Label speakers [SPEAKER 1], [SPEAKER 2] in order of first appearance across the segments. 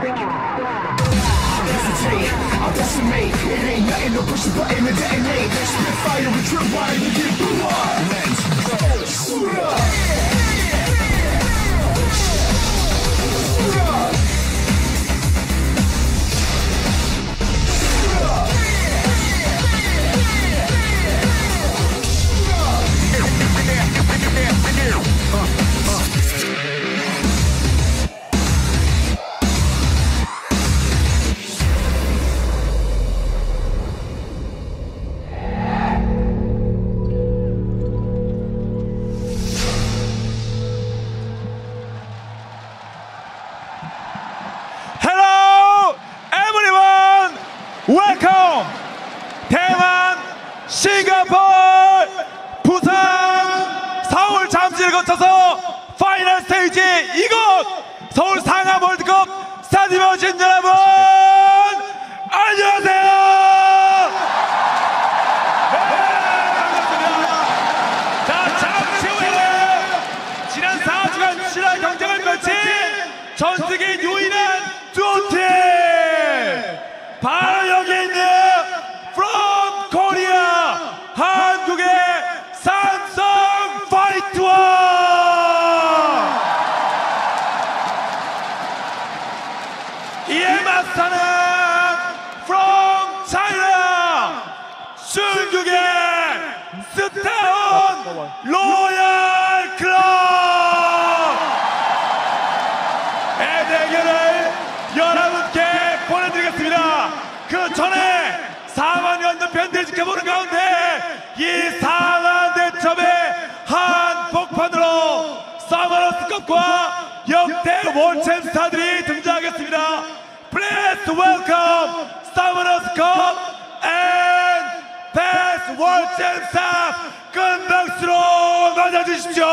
[SPEAKER 1] hesitate, I'll decimate. It ain't nothing to push the button and detonate. Spit fire with trip wire, you get blew up. Let's go. Shoot up. Shoot up.
[SPEAKER 2] 웰컴! 대만, 싱가포르, 부산, 서울 잠실을 거쳐서 파이널 스테이지 이곳 서울 상암 월드컵 스타디움에 오신 여러분 안녕하세요! 네, 반갑습니다. 자, 잠시 후에는 지난 4주간 치열한 경쟁을 거친 전 세계 유일한 두팀 바로 여기 있는 From Korea 한국의 삼성 파이트와 이에 맞서는 From China 중국의 스타운 로얄 클럽 의 대결을 여러분께 보내드리겠습니다. 그 전에 4만 년도 팬들이 지켜보는 가운데 이 상한 대첩의 한 복판으로 서머너스컵과 역대 원챔 스타들이 등장하겠습니다. Please welcome 서머너스컵 and past 원챔 스타 큰 박수로 맞아주십시오.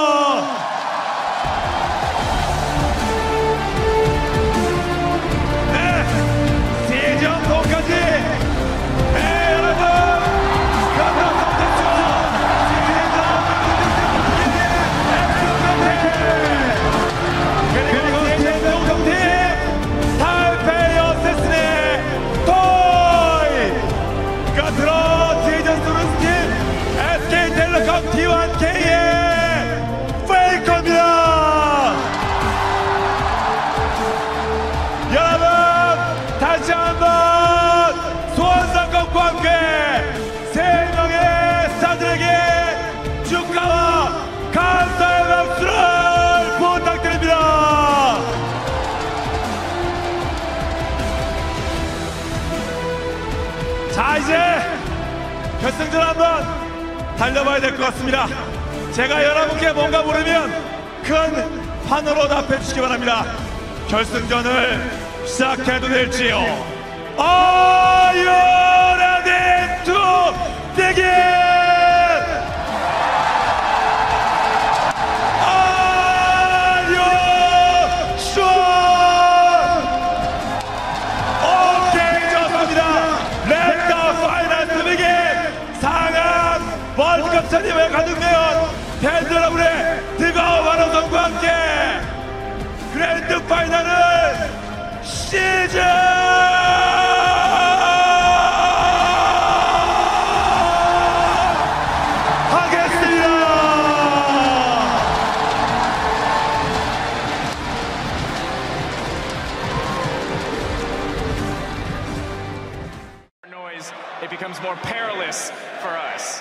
[SPEAKER 2] 자, 이제 결승전 한번 달려봐야 될 것 같습니다. 제가 여러분께 뭔가 물으면 큰 판으로 답해 주시기 바랍니다. 결승전을 시작해도 될지요? Are you ready to begin? 월드컵 스타디움에 가득내온 팬 여러분의 뜨거운 환호성과 함께 그랜드 파이널을 시작하겠습니다.
[SPEAKER 3] Noise, it becomes more perilous for us.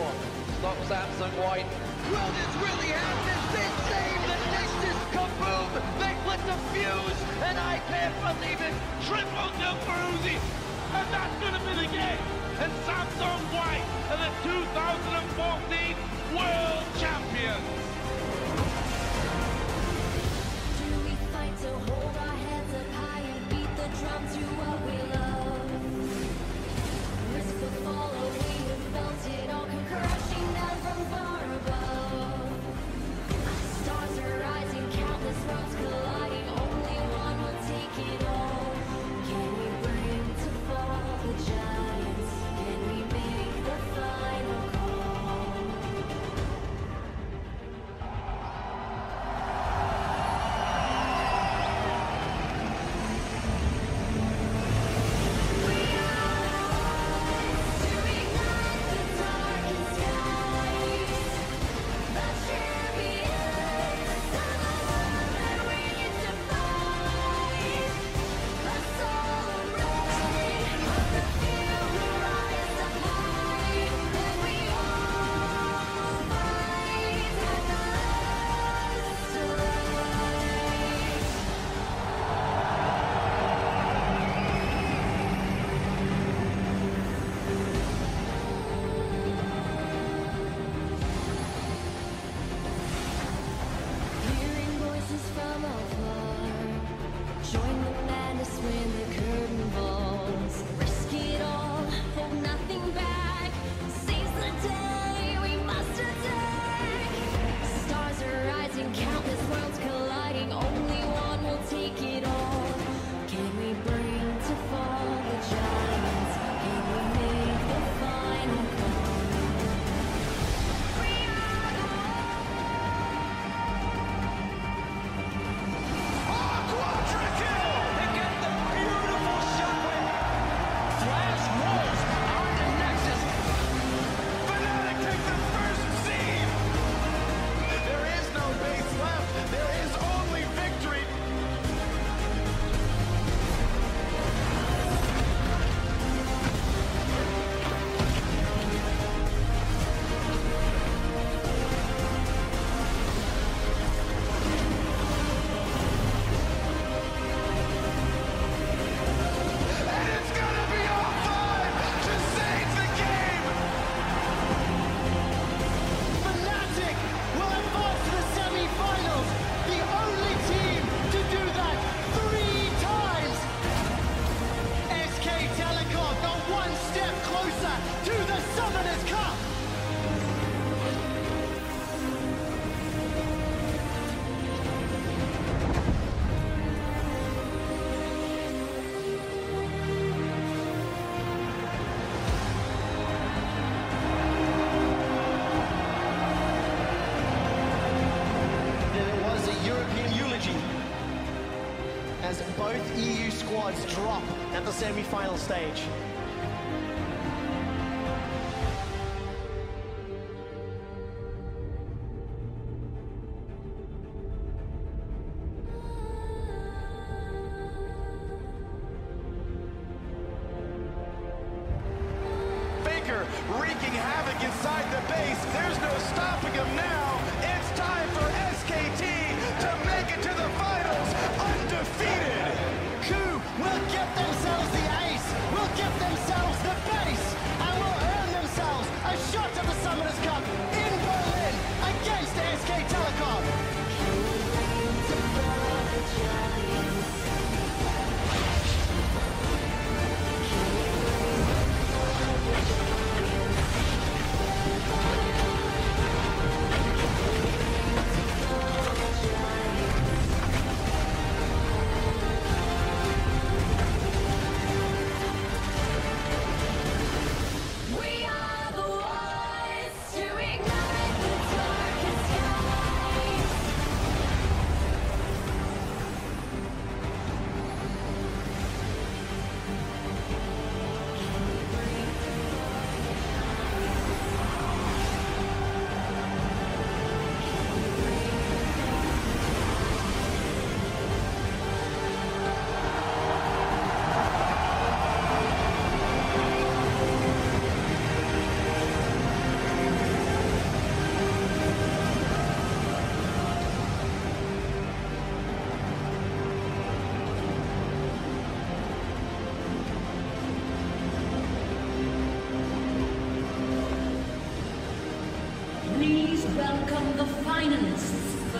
[SPEAKER 4] Stop Samsung White. Will this really happen? They save the Nexus Kaboom! and I can't believe it, triple for Uzi, and that's going to be the game. And Samsung White are the 2014 World Champions.
[SPEAKER 5] Do we fight to hold our heads up high and beat the drum to what we love? Risk the fall, we have felt it all come crashing down from far above. Stars are rising, countless worlds colliding, only one will take it all. Can we bring to fall the giants? Can we make the final call? We rise to ignite the darkest skies. The champions of the world that we defy. The soul ray of the few who rise up high, and we all fight at the last light. Hearing voices from afar, join the madness when the curtain falls. Risk it all, hold nothing back. Seize the day, we must attack. Stars are rising, countless worlds colliding, only one will take it all. Can we bring to fall the giants? Can we make the final call? We are the
[SPEAKER 4] They get the beautiful shockwave. Flash rolls on the Nexus. Fnatic take the first seed. There is no base left. There is only victory. And it's gonna be all five to save the game. Fnatic will advance to the semi-finals. The only team to do that 3 times. SK Telecom got one step closer to the Summoners Cup. It was a European eulogy as both EU squads drop at the semi-final stage. Faker wreaking havoc inside the base. There's no stopping him now. It's time for SKT to make it to the finals undefeated. Coup will get themselves the ace, will get themselves the base, and will earn themselves a shot at the Summoners Cup in Berlin against SK Telecom.
[SPEAKER 5] Can we bring to fall the giants? Can we bring to fall the giants?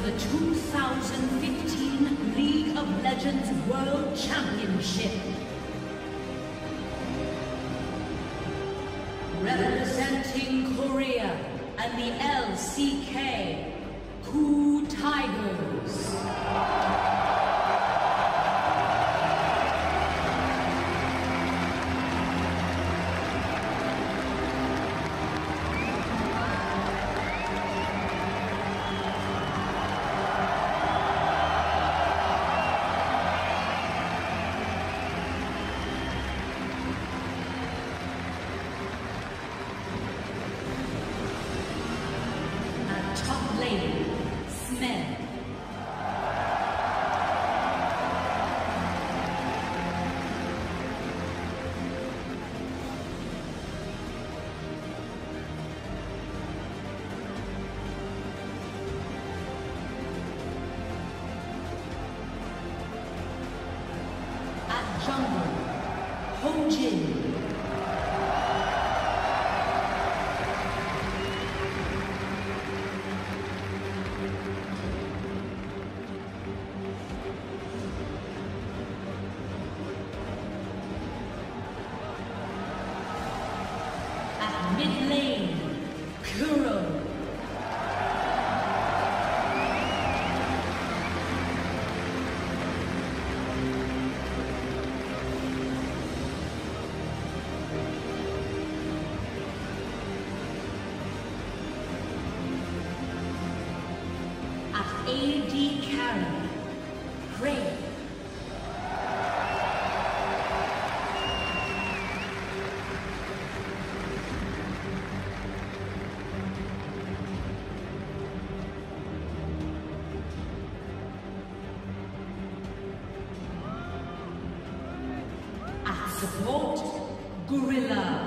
[SPEAKER 6] the 2015 League of Legends World Championship. Representing Korea and the LCK, Koo Tigers. Jungle, Ho Jin. At mid lane, Kuro. AD carry, Ray. At support, Gorilla.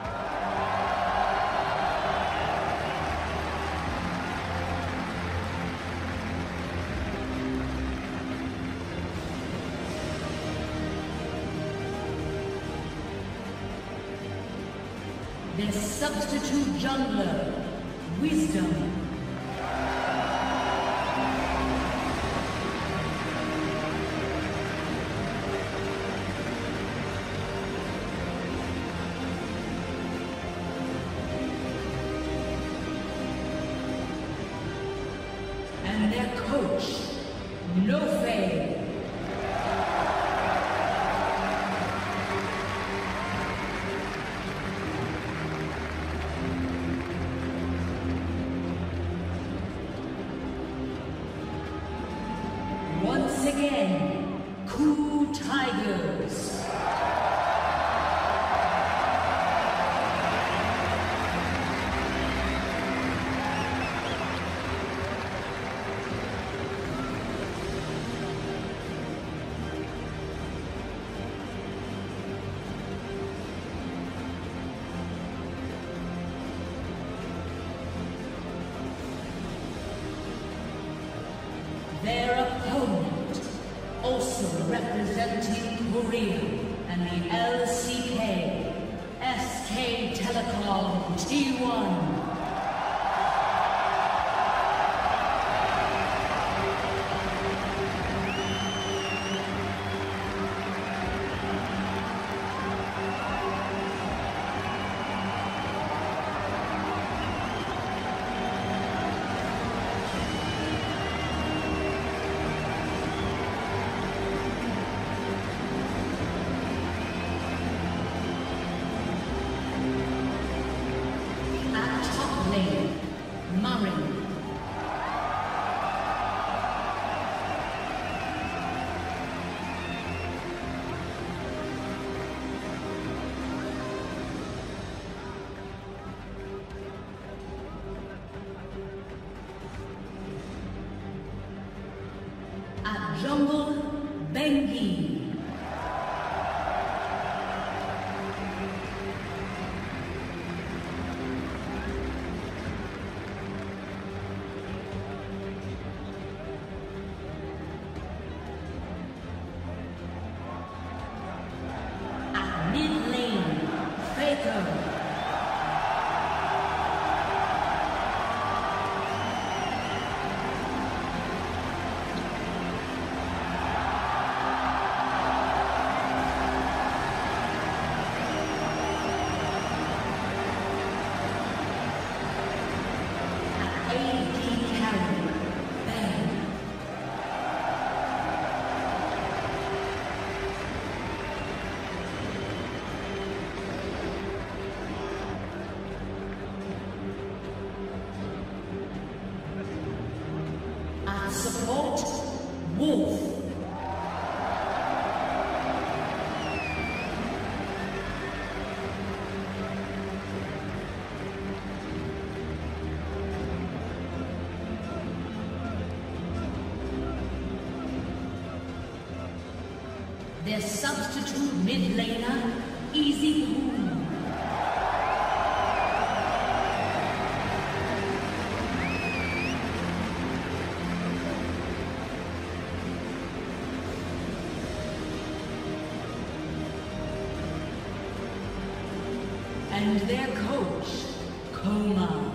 [SPEAKER 6] Their substitute jungler, Wisdom. And their coach, Nofei. Once again, Koo Tigers. Their opponent, also representing Korea and the LCK, SK Telecom T1. At Jungle, Bengi. At mid lane, Faker. Their substitute mid laner, Easy Boom. And their coach, Coma.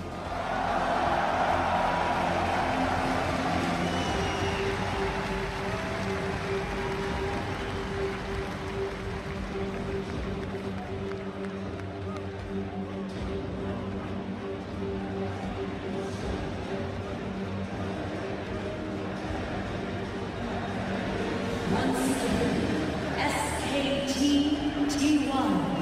[SPEAKER 6] Once again, SKT T1.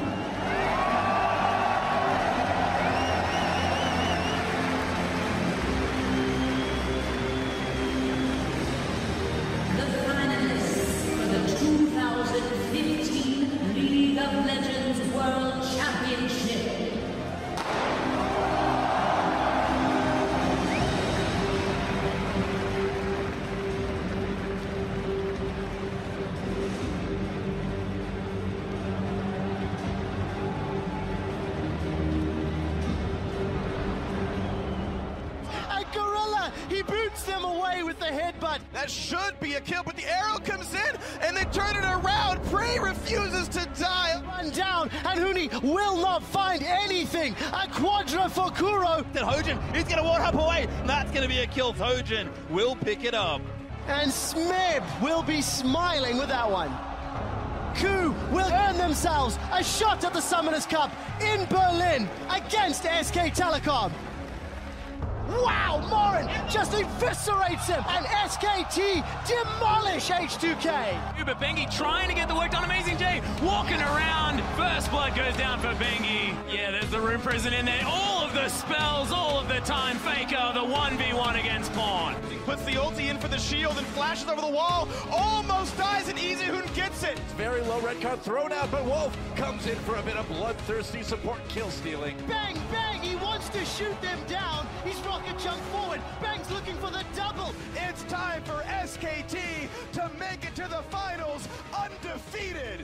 [SPEAKER 7] He boots them away with the headbutt. That should be a kill, but the arrow comes in and they turn it around. Prey refuses to die. Run down, and Huni will not find anything. A quadra for Kuro.
[SPEAKER 8] Then Hojin is going to one up away. That's going to be a kill. Hojin will pick it up.
[SPEAKER 7] And Smeb will be smiling with that one. Ku will earn themselves a shot at the Summoners Cup in Berlin against SK Telecom. Wow, Morin just eviscerates him, and SKT demolish H2K.
[SPEAKER 3] But Bengi trying to get the work done. Amazing J walking around. First blood goes down for Bengi. Yeah, there's the Rune Prison in there. All of the spells, all of the time. Faker, the 1v1 against Pawn.
[SPEAKER 4] He puts the ulti in for the shield and flashes over the wall. Almost dies, and Easyhoon gets it.
[SPEAKER 9] It's very low, red card thrown out, but Wolf comes in for a bit of bloodthirsty support kill stealing.
[SPEAKER 7] Bang, bang, he wants to shoot them down. He's rocket jump forward. Bang's looking for the double.
[SPEAKER 4] It's time for SKT to make it to the finals undefeated.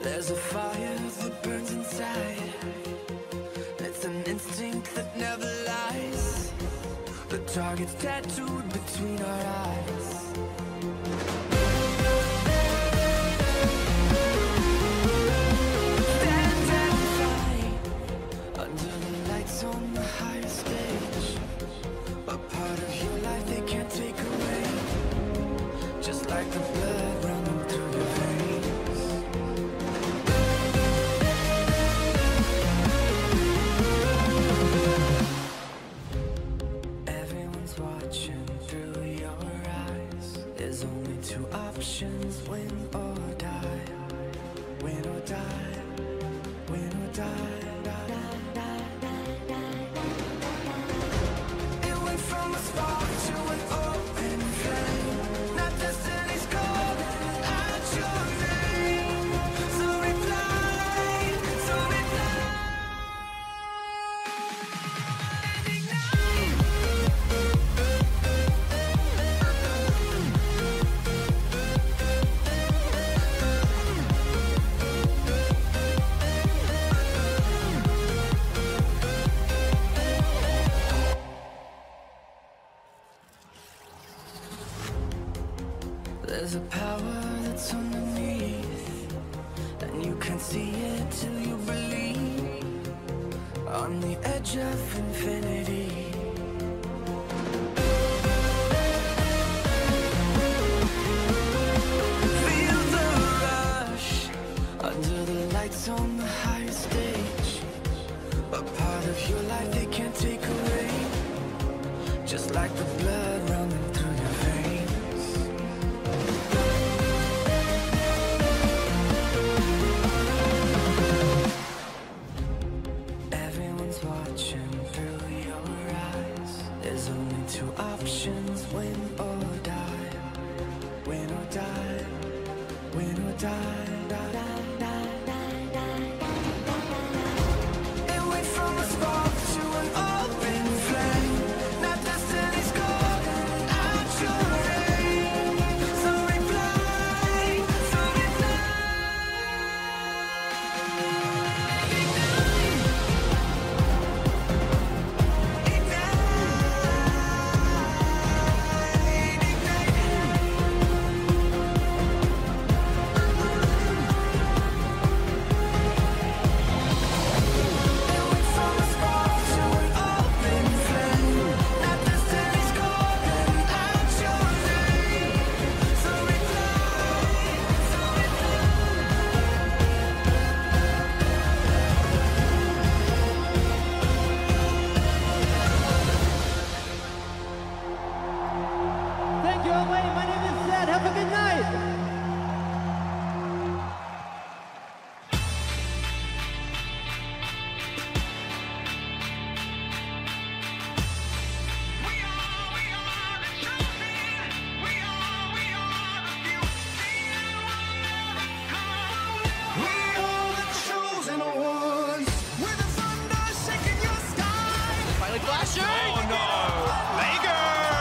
[SPEAKER 10] There's a fire that burns inside. It's an instinct that never lies. The target's tattooed between our eyes. Stand and fight under the lights on the higher stage. A part of your life they can't take away. Just like the blood running through your veins. Everyone's watching through your eyes. There's only two options, win or die. Win or die. Win or die. It went from a spark to an open flame. Not destiny's calling out your name. So reply, so reply. And ignite. There's a power that's underneath, and you can't see it till you believe. On the edge of infinity. Feel the rush under the lights on the higher stage. A part of your life they can't take away. Just like the blood running through your veins. Everyone's watching through your eyes. There's only two options, win or die. Win or die. Win or die. It went from a spark to an open flame. Not destiny's calling out your name. So reply, so reply.
[SPEAKER 7] Thank you, LA. My name is Zed. Have a good night.
[SPEAKER 8] Finally flashing! Oh no! Baker!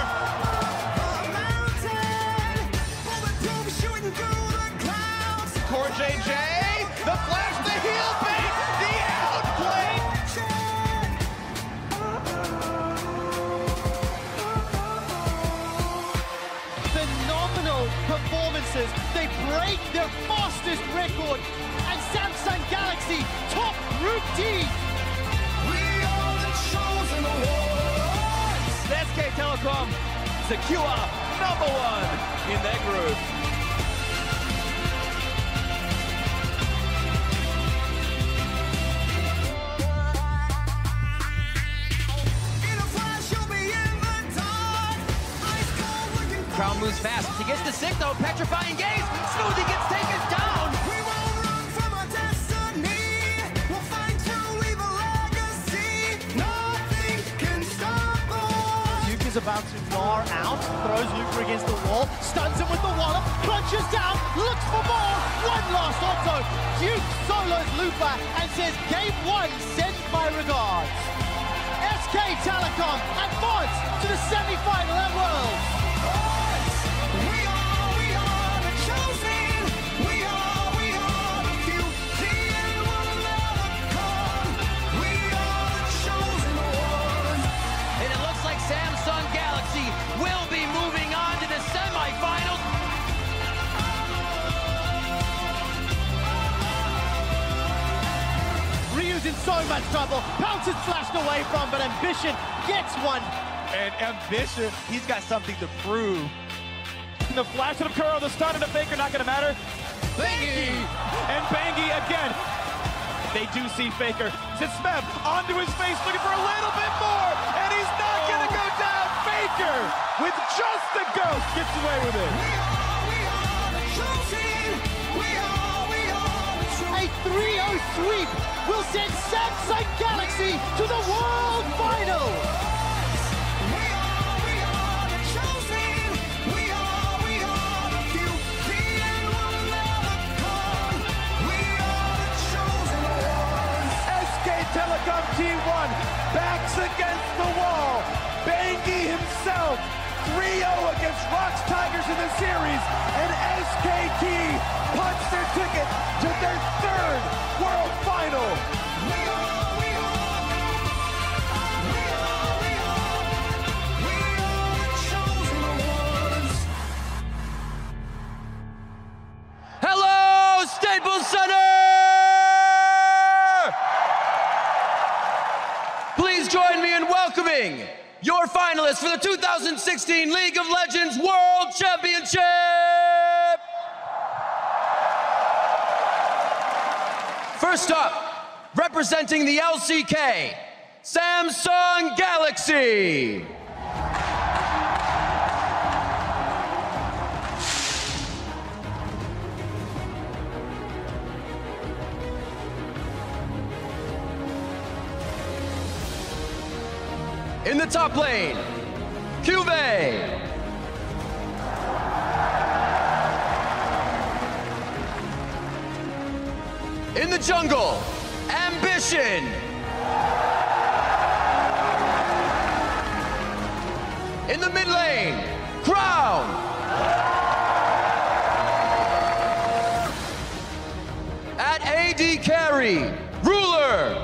[SPEAKER 8] Core JJ, the flash, the heel fake, the outplay.
[SPEAKER 7] Phenomenal performances. They break their fastest record. And Samsung Galaxy top Group D.
[SPEAKER 8] SK Telecom secure #1 in their group. Crowd moves fast. He gets the sick though. Petrifying gaze. Smoothie gets taken down.
[SPEAKER 7] Duke is about to gnaw out, throws Luca against the wall, stuns him with the wallop, crunches down, looks for more. One last auto. Duke solos Lupa and says, Game 1, send my regards. SK Telecom advance to the semi-final at Worlds. We are the chosen. We are the future. so much trouble. Pounce is flashed away from, but Ambition gets one.
[SPEAKER 11] And Ambition, he's got something to prove.
[SPEAKER 2] The flash of Kuro, the stun of the Faker, not gonna matter.
[SPEAKER 11] Bangy!
[SPEAKER 2] And Bangy again. They do see Faker. Smeb onto his face, looking for a little bit more, and he's not gonna go down. Faker, with just the ghost, gets away with it.
[SPEAKER 7] A 3-0 sweep will send Samsung Galaxy to the World Final.
[SPEAKER 11] Telecom T1 backs against the wall. Bangy himself 3-0 against Rocks Tigers in the series, and SKT punch their ticket to their third World Final.
[SPEAKER 8] Hello, Staples Center! Please join me in welcoming your finalists for the 2016 League of Legends World Championship! First up, representing the LCK, Samsung Galaxy. In the top lane, Cuvée. In the jungle, Ambition. In the mid lane, Crown. At AD carry, Ruler.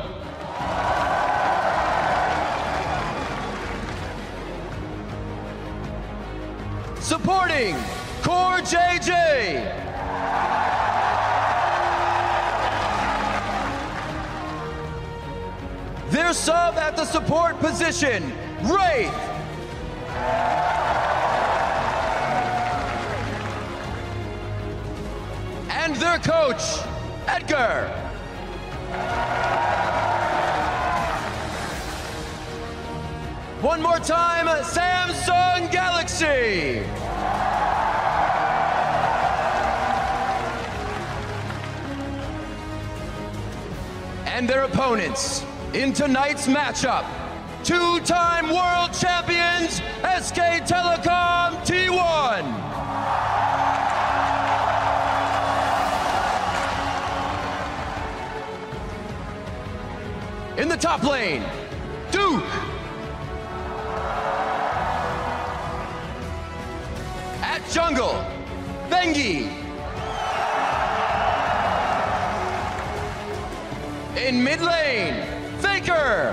[SPEAKER 8] Supporting, Core JJ. Their sub at the support position, Wraith. And their coach, Edgar. One more time, Samsung Galaxy. And their opponents in tonight's matchup, two-time world champions, SK Telecom T1. In the top lane, Duke. At jungle, Bengi. In mid lane, Faker.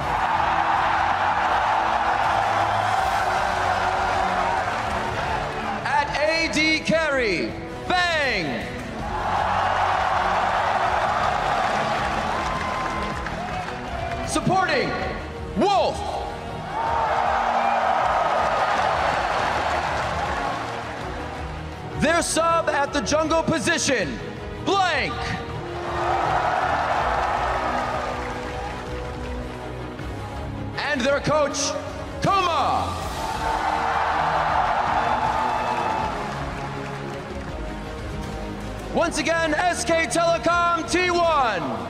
[SPEAKER 8] At AD carry, Bang. Supporting, Wolf. Their sub at the jungle position, Blank. And their coach, Koma. Once again, SK Telecom T1.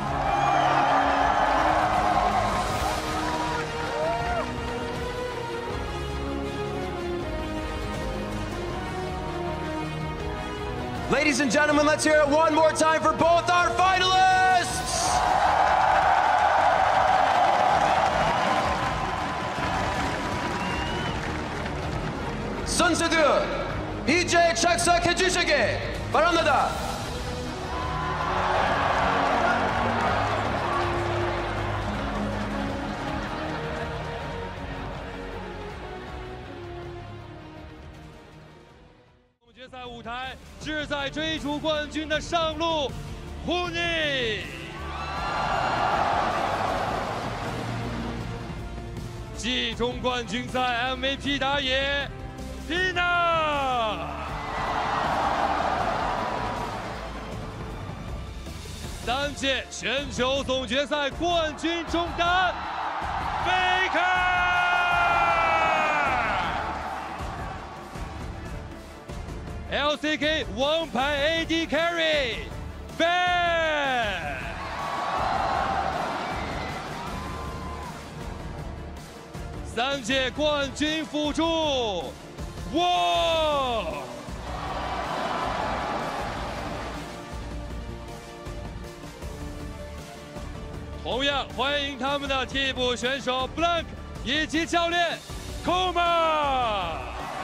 [SPEAKER 8] Ladies and gentlemen, let's hear it one more time for both our finalists! 선수들, 이제 착석해 주시기 바랍니다.
[SPEAKER 2] 舞台志在追逐冠军的上路，呼你！
[SPEAKER 8] 季中冠军赛 MVP 打野 Tina， 3届全球总决赛冠军中单 Faker， LCK 王牌 AD Carry Fan， 3届冠军辅助 Wall。 同样欢迎他们的替补选手 Blank 以及教练 Kuma。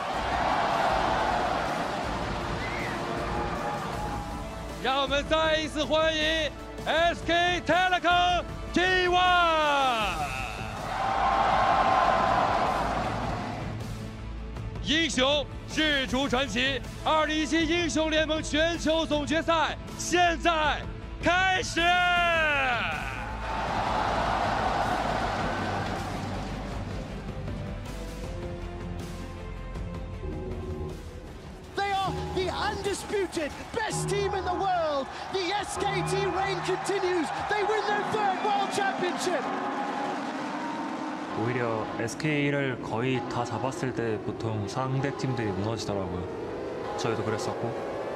[SPEAKER 8] 让我们再一次欢迎 SK Telecom T1。英雄日出传奇2017英雄联盟全球总决赛现在开始。
[SPEAKER 7] The undisputed best team in the world. The SKT reign continues. They win their third world championship.
[SPEAKER 12] 오히려 SK를 거의 다 잡았을 때 보통 상대 팀들이 무너지더라고요. 저희도 그랬었고.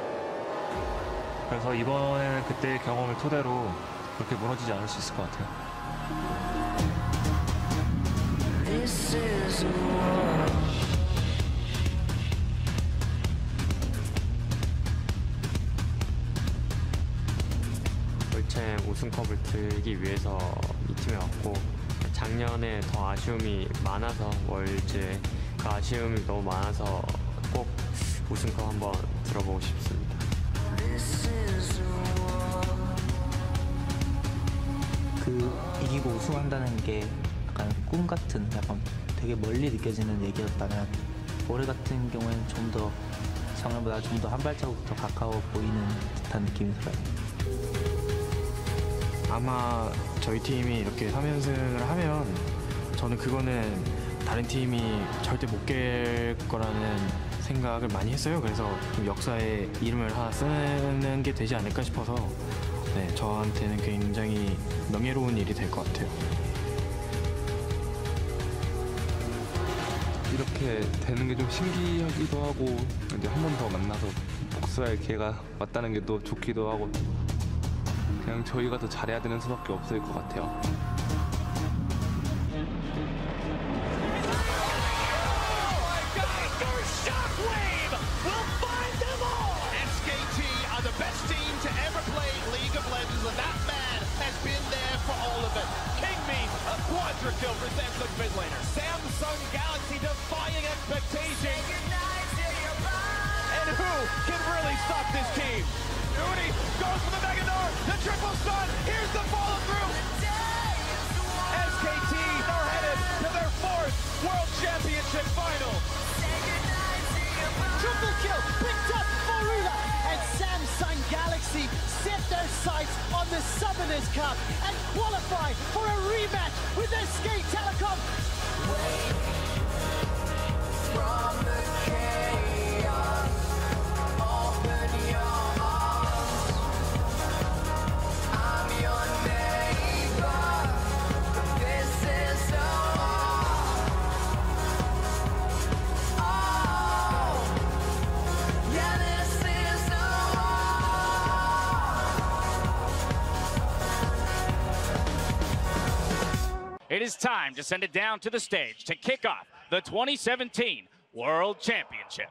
[SPEAKER 12] 그래서 이번에는 그때의 경험을 토대로 그렇게 무너지지 않을 수 있을 것 같아요.
[SPEAKER 10] This is a war.
[SPEAKER 13] 올챔 우승컵을 들기 위해서 이 팀에 왔고 작년에 더 아쉬움이 많아서 월즈에 그 아쉬움이 너무 많아서 꼭 우승컵 한번 들어보고 싶습니다.
[SPEAKER 14] 그 이기고 우승한다는 게 약간 꿈 같은 약간 되게 멀리 느껴지는 얘기였다면 올해 같은 경우에는 좀 더 작년보다 좀 더 한 발자국 더 가까워 보이는 듯한 느낌이 들어요.
[SPEAKER 15] 아마 저희 팀이 이렇게 3연승을 하면 저는 그거는 다른 팀이 절대 못 깰 거라는 생각을 많이 했어요. 그래서 좀 역사에 이름을 하나 쓰는 게 되지 않을까 싶어서 네, 저한테는 굉장히 명예로운 일이 될 것 같아요.
[SPEAKER 16] 이렇게 되는 게 좀 신기하기도 하고 이제 한 번 더 만나서 복수할 기회가 왔다는 게 또 좋기도 하고 그냥 저희가 더 잘해야 되는 수밖에 없을 것 같아요.
[SPEAKER 4] SKT are the best team to ever play League of Legends, and that man has been there for all of it. Kingme, a quadra kill for Samsung mid laner. Samsung Galaxy defying expectations. And who can really stop this team? Uni goes for the Mega Nord, the triple stun, here's the follow through. SKT are headed to their 4th World Championship final.
[SPEAKER 7] Triple kill picked up for Rula, and Samsung Galaxy set their sights on the Summoners Cup and qualify for a rematch with SK Telecom.
[SPEAKER 10] From the chaos, open your arms. I'm your neighbor. This is a war. Oh, yeah, this is a war.
[SPEAKER 2] It is time to send it down to the stage to kick off the 2017 World Championship.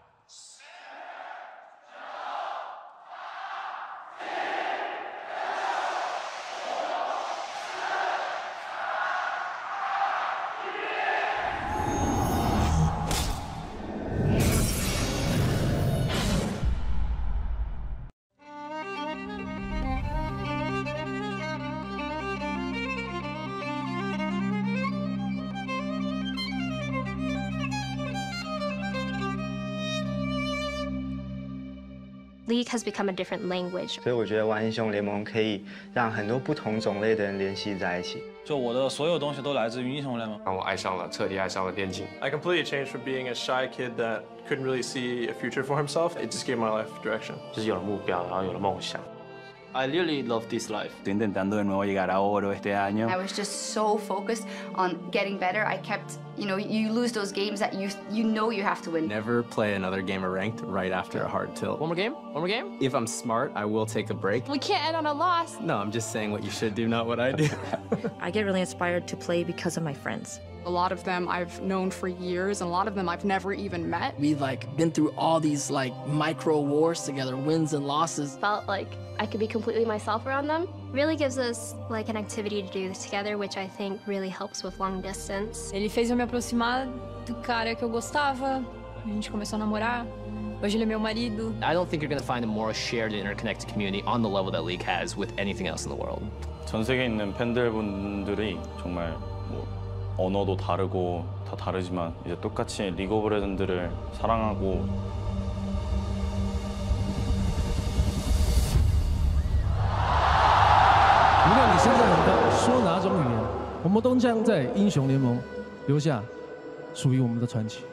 [SPEAKER 17] League has become a different language.
[SPEAKER 18] 所以我觉得玩英雄联盟可以让很多不同种类的人联系在一起。
[SPEAKER 19] 就我的所有东西都来自于英雄联盟，
[SPEAKER 20] 让我彻底爱上了电竞。
[SPEAKER 21] I completely changed from being a shy kid that couldn't really see a future for himself. It just gave my life direction.
[SPEAKER 22] 就是有了目标，然后有了梦想。I really love this life.
[SPEAKER 23] Estoy intentando de nuevo llegar a oro este año.
[SPEAKER 24] I was just so focused on getting better. I kept, you lose those games that you know you have to win.
[SPEAKER 25] Never play another game of ranked right after a hard tilt.
[SPEAKER 22] One more game? One more game?
[SPEAKER 25] If I'm smart, I will take a break.
[SPEAKER 24] We can't end on a loss.
[SPEAKER 25] No, I'm just saying what you should do, not what I do.
[SPEAKER 26] I get really inspired to play because of my friends.
[SPEAKER 27] A lot of them I've known for years, and a lot of them I've never even met.
[SPEAKER 28] We've been through all these micro wars together, wins and losses.
[SPEAKER 17] Felt like I could be completely myself around them. Really gives us an activity to do together, which I think really helps with long distance.
[SPEAKER 27] Ele fez eu me aproximar do cara que eu gostava. A gente começou a namorar. Hoje ele é meu marido.
[SPEAKER 22] I don't think you're going to find a more shared and interconnected community on the level that League has with anything else in the world.
[SPEAKER 29] 전 세계에 있는 팬들분들이 정말 언어도 다르고 다 다르지만 이제 똑같이 리그 오브 레전드를 사랑하고
[SPEAKER 30] 无论你现在说哪种语言，我们都将在英雄联盟留下属于我们的传奇。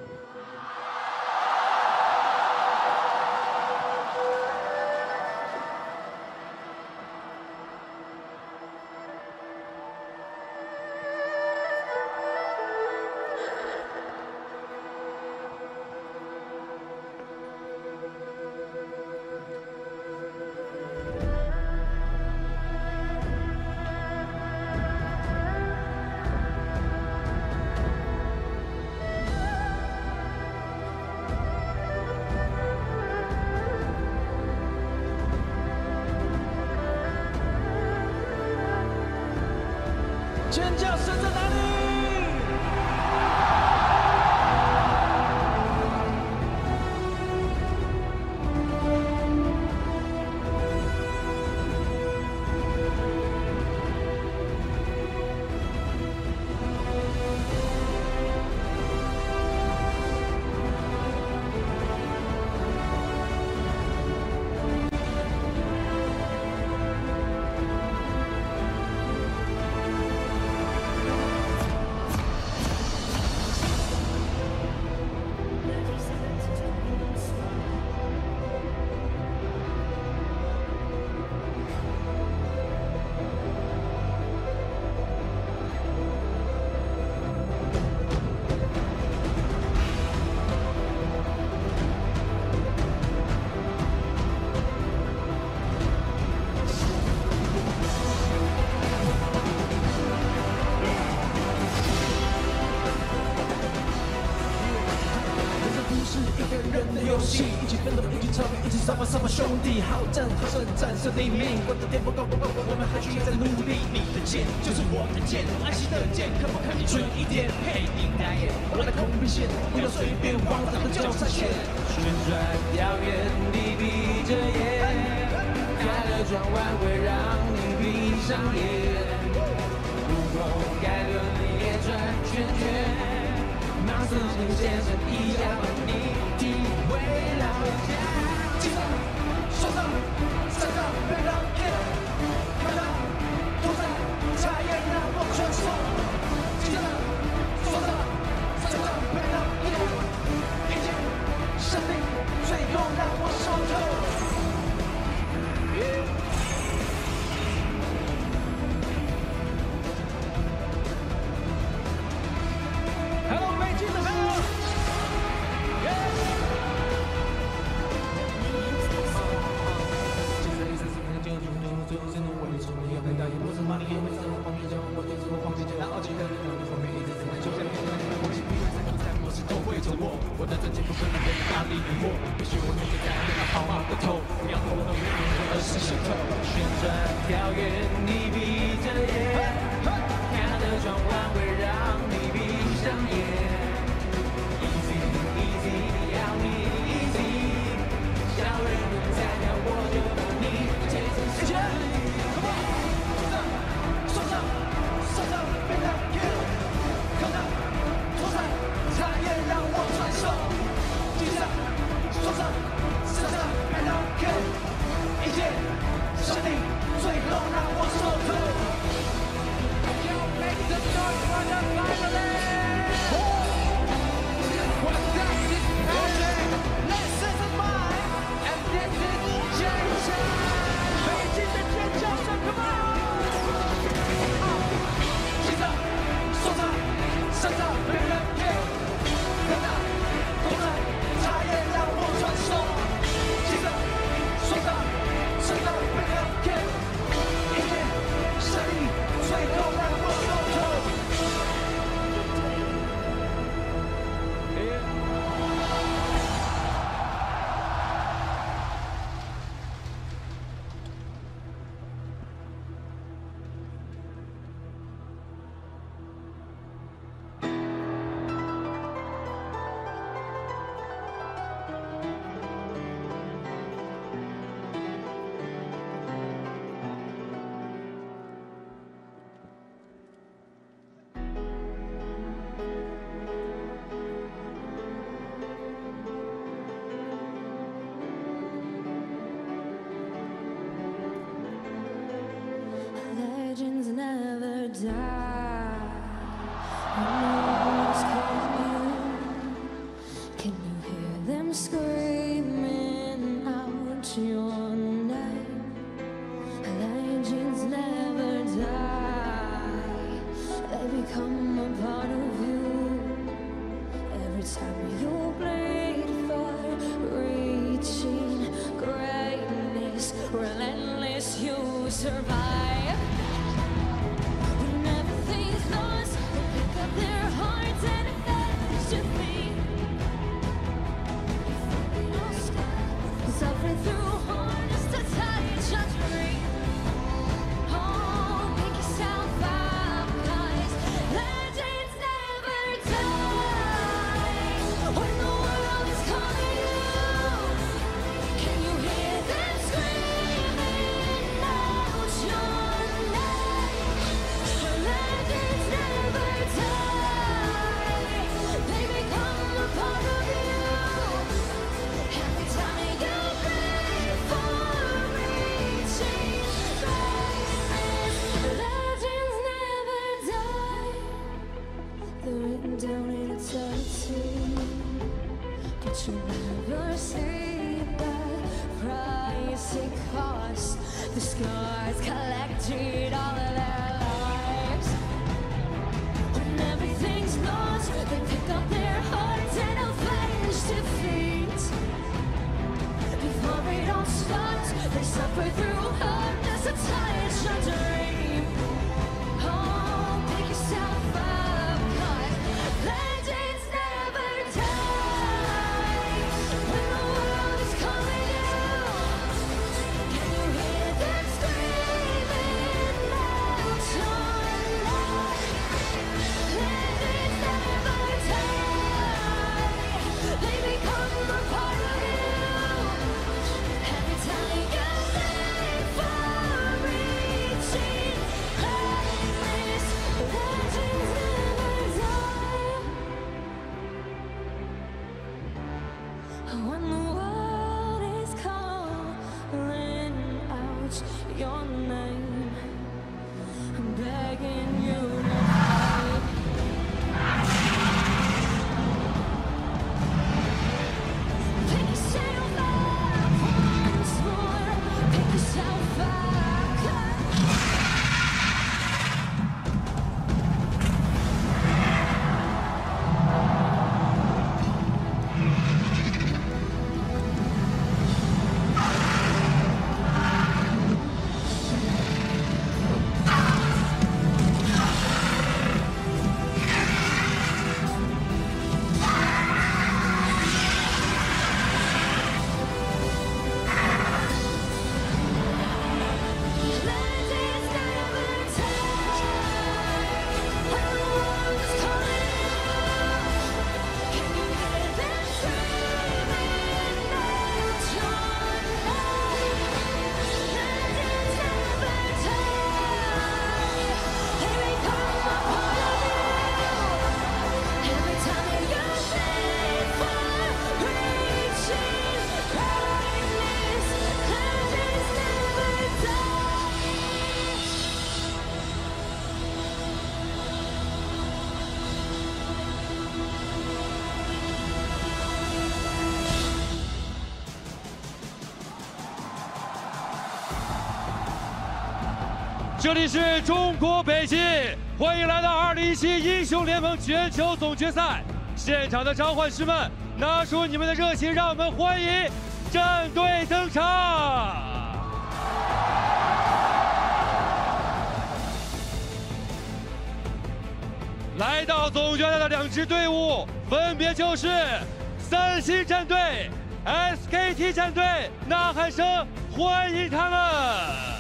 [SPEAKER 10] 尖叫声在哪里？一起奋斗，一起超越，一起上吧上吧，兄弟！好战好胜，战胜黎明。我的巅峰高不高？我们还需要再努力。你的剑就是我的剑，安息的剑，可不可以准一点？配你打野，我的空兵线，不要随便往咱们交叉线。旋转跳跃，你闭着眼，开了转弯会让你闭上眼。不公概论，也转圈圈，马上跟先生一样，你。未来家，击掌，手上，身上被人 kill， 看到，屠宰，茶叶让我传授，击掌，手上，身上被人 kill， 一剑，生命最后让我收透。Hello， 北京的朋友。我的真情不可能被大力迷惑，也许我面对在那好好的头，不要头脑远远而是渗透。旋转跳跃，你闭着眼，看的转弯会让你闭上眼。Easy easy， 要你 easy， 小人物在跳，我就把你接着起来。手上手上被他 kill， 看到屠宰茶叶让我传授。手上，身上，被人 kill。 you survive. When everything's lost, they pick up their hearts and advance defeat. Suffering through harness to touch a dream. Oh, pick yourself up, 'cause legends never die. When the world is calling you, can you hear them screaming out your name? Legends never die. They become a part of you. Every time you pray for reaching greatness, legends never die. They're written down in eternity, but you never see the price it costs. The scars collected all of their lives. When everything's lost, they pick up their hearts and avenge defeat. Before it all starts, they suffer through hardness to touch a dream. Oh, pick yourself up, 'cause legends never die. When the world is calling you, can you hear them screaming out your name? Legends never die. They become a part of you. Every time you pray for reaching greatness, legends never die. When the world is calling out your name, I'm begging you to fight. Pick yourself up once more. Pick yourself up. Legends never die. When the world is calling you, can you hear them screaming out your name? Legends never die. They become a part of you. Every time you pray for reaching greatness, legends never die.
[SPEAKER 1] 这里是中国北京，欢迎来到2017英雄联盟全球总决赛。现场的召唤师们，拿出你们的热情，让我们欢迎战队登场。来到总决赛的两支队伍，分别就是三星战队、SKT 战队，呐喊声欢迎他们！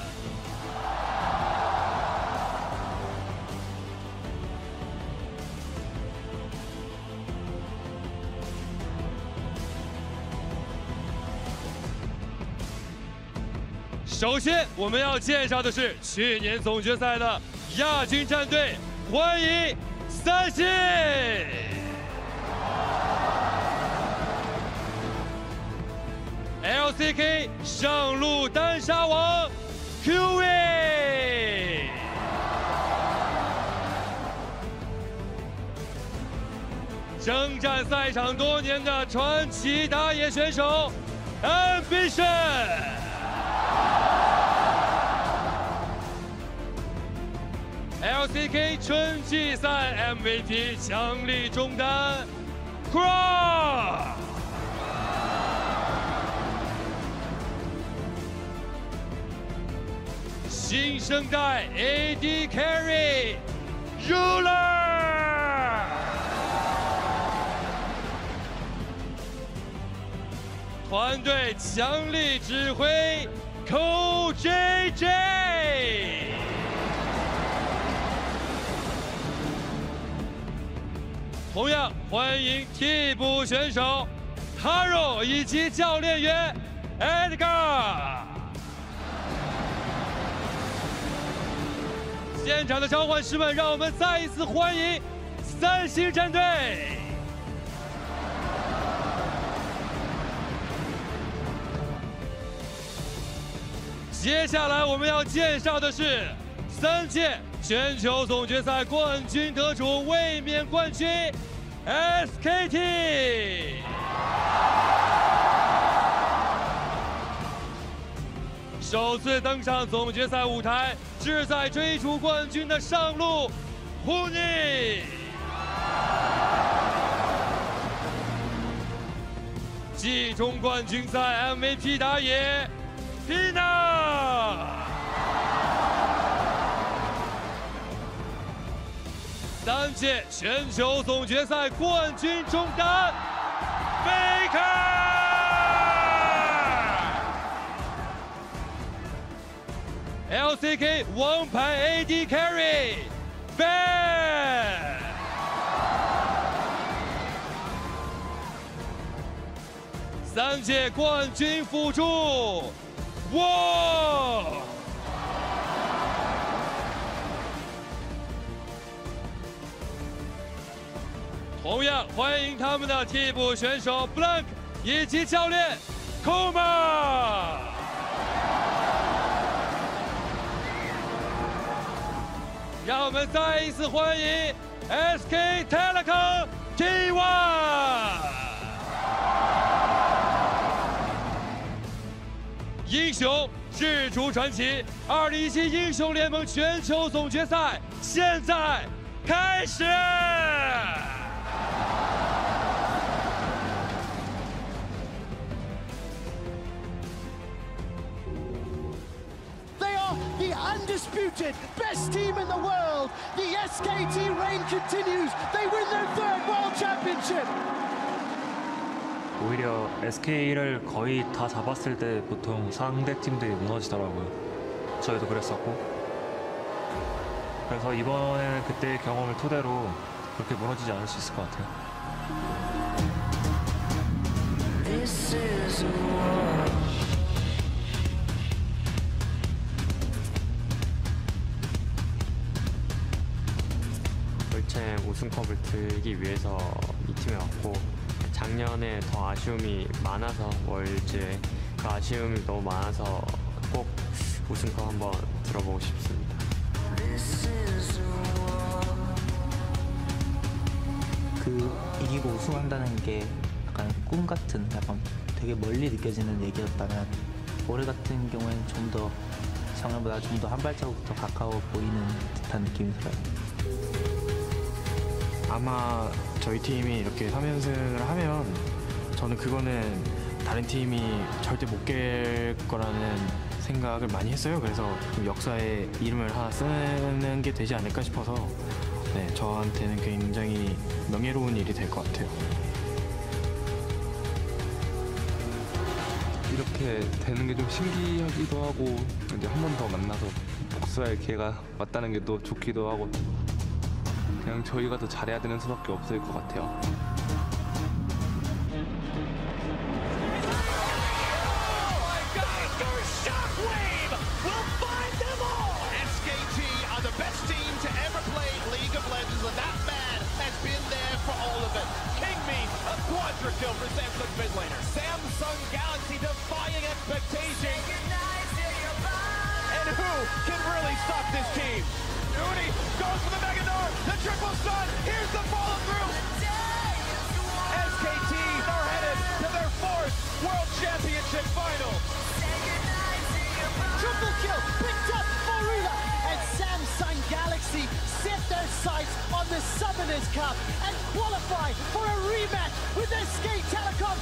[SPEAKER 1] 首先，我们要介绍的是去年总决赛的亚军战队，欢迎三星。LCK 上路单杀王 QV， 征战赛场多年的传奇打野选手 Ambition。LCK 春季赛 MVP 强力中单 Crow。 新生代 AD Carry Ruler， 团队强力指挥 CoJJ， 同样欢迎替补选手 Haro 以及教练员 Edgar。 现场的召唤师们，让我们再一次欢迎三星战队。接下来我们要介绍的是3届全球总决赛冠军得主卫冕冠军 SKT。 首次登上总决赛舞台，志在追逐冠军的上路，Huni。季中冠军赛 MVP 打野 ，Pina。3届全球总决赛冠军中单 ，Faker。 LCK 王牌 AD Carry Van， 3届冠军辅助 Wall， 同样欢迎他们的替补选手 Blank 以及教练 Kuma。 让我们再一次欢迎 SK Telecom T1。英雄日出传奇2017英雄联盟全球总决赛现在开始。
[SPEAKER 7] The undisputed best team in the world. The SKT reign continues. They win their 3rd World Championship.
[SPEAKER 3] 오히려 SK를 거의 다 잡았을 때 보통 상대 팀들이 무너지더라고요. 저희도 그랬었고. 그래서 이번에는 그때의 경험을 토대로 그렇게 무너지지 않을 수 있을 것 같아요.
[SPEAKER 10] This is a war.
[SPEAKER 5] 올챔 우승컵을 들기 위해서 이 팀에 왔고 작년에 더 아쉬움이 많아서 월즈에 그 아쉬움이 너무 많아서 꼭 우승컵 한번 들어보고 싶습니다.
[SPEAKER 6] 그 이기고 우승한다는 게 약간 꿈 같은 약간 되게 멀리 느껴지는 얘기였다면 올해 같은 경우에는 좀 더 작년보다 좀 더 한 발자국 더 가까워 보이는 듯한 느낌이 들어요.
[SPEAKER 8] 아마 저희 팀이 이렇게 3연승을 하면 저는 그거는 다른 팀이 절대 못 깰 거라는 생각을 많이 했어요. 그래서 역사에 이름을 하나 쓰는 게 되지 않을까 싶어서 네, 저한테는 굉장히 명예로운 일이 될 것 같아요.
[SPEAKER 16] 이렇게 되는 게 좀 신기하기도 하고 이제 한 번 더 만나서 복수할 기회가 왔다는 게 또 좋기도 하고 그냥 저희가 더 잘해야 되는 수밖에 없을 것 같아요.
[SPEAKER 2] Kill for Samsung mid laner. Samsung Galaxy defying expectations. And who can really stop this team? Uni goes for the Mega Nord. The triple stun. Here's the follow through. SKT are headed to their 4th World Championship final.
[SPEAKER 7] Triple kill picked up for Rula, and Samsung Galaxy set their sights on the Summoners Cup and qualify for a rematch with SK Telecom.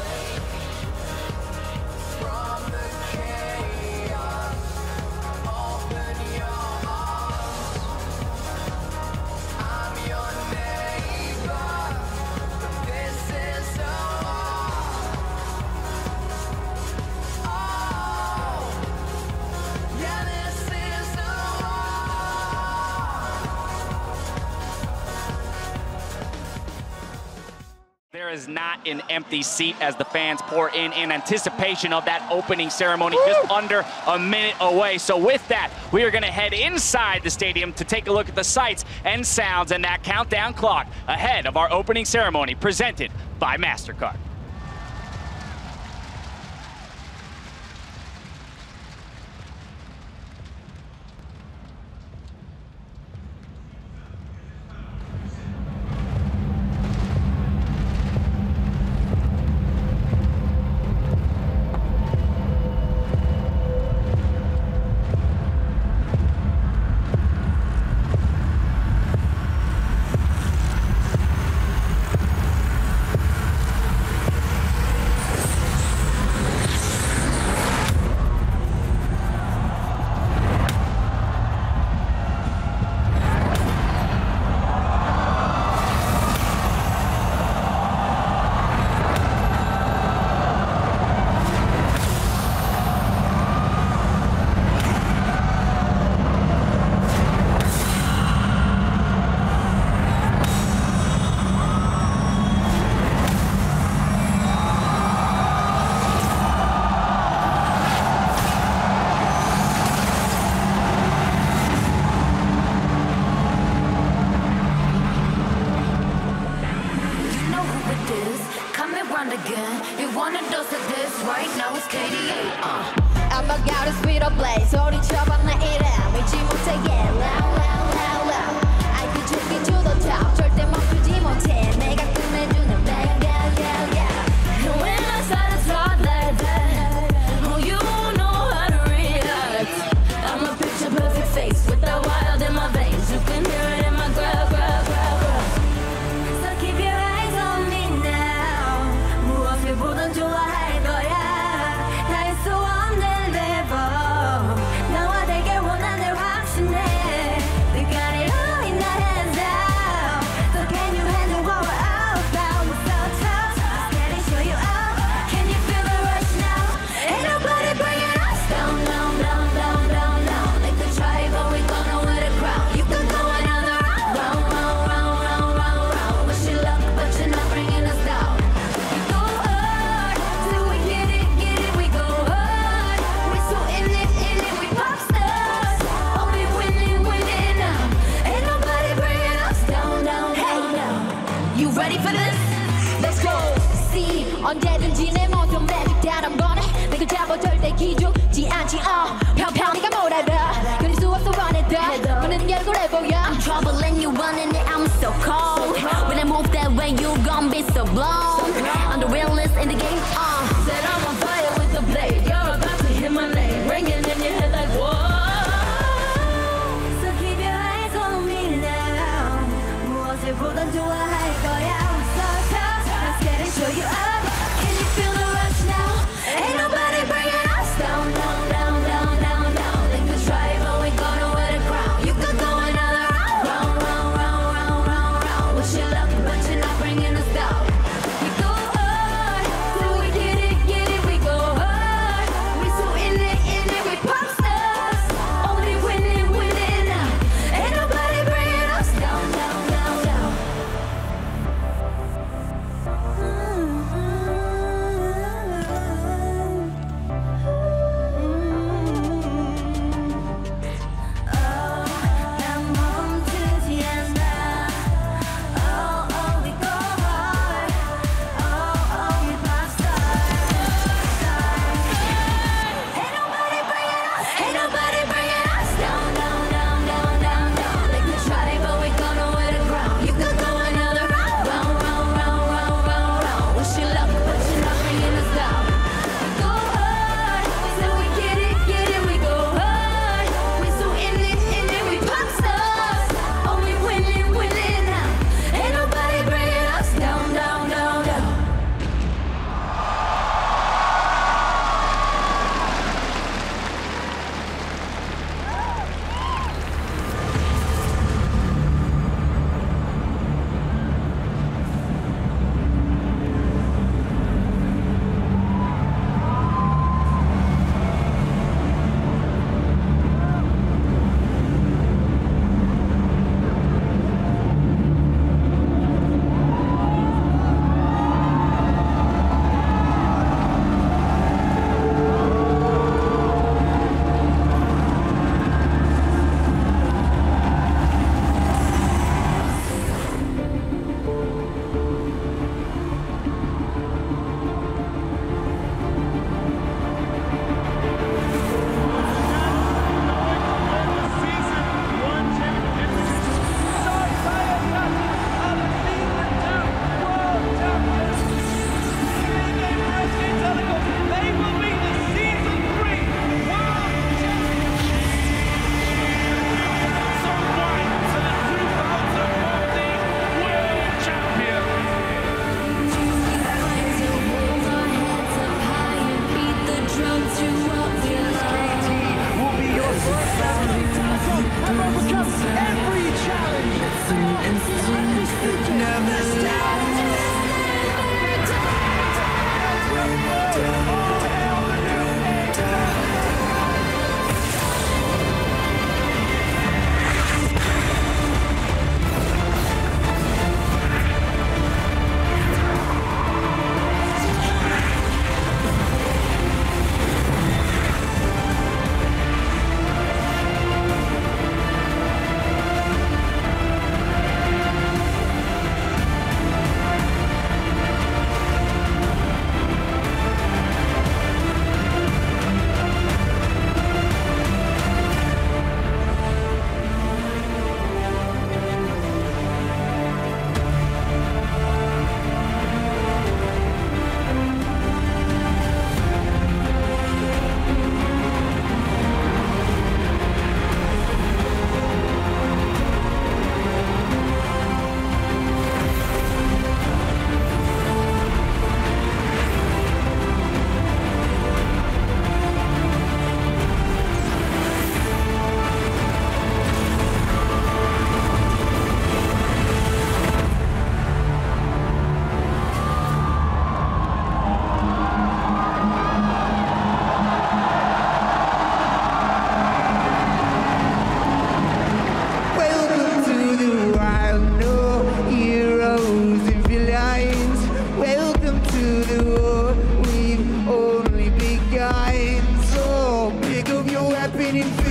[SPEAKER 10] From the chaos, all
[SPEAKER 4] is not an empty seat as the fans pour in anticipation of that opening ceremony just under a minute away. So with that, we are going to head inside the stadium to take a look at the sights and sounds and that countdown clock ahead of our opening ceremony presented by MasterCard.
[SPEAKER 9] 언제든지 내 모든 매직 다 한 번에 내가 잡아 절대 기죽지 않지 평평 네가 뭐라라 견딜 수 없어 원해다 문은 열고 해보여 I'm trouble and you running it I'm so cold When I move that way you gon' be so blown I'm the realest in the game Said I'm on fire with the blade You're about to hit my name Ringing in your head like whoa So keep your eyes on me now 무엇을 보던 좋아할 거야 So tough Let's get it show you up Can you feel the rush now? Ain't nobody bringing us down, down, down, down, down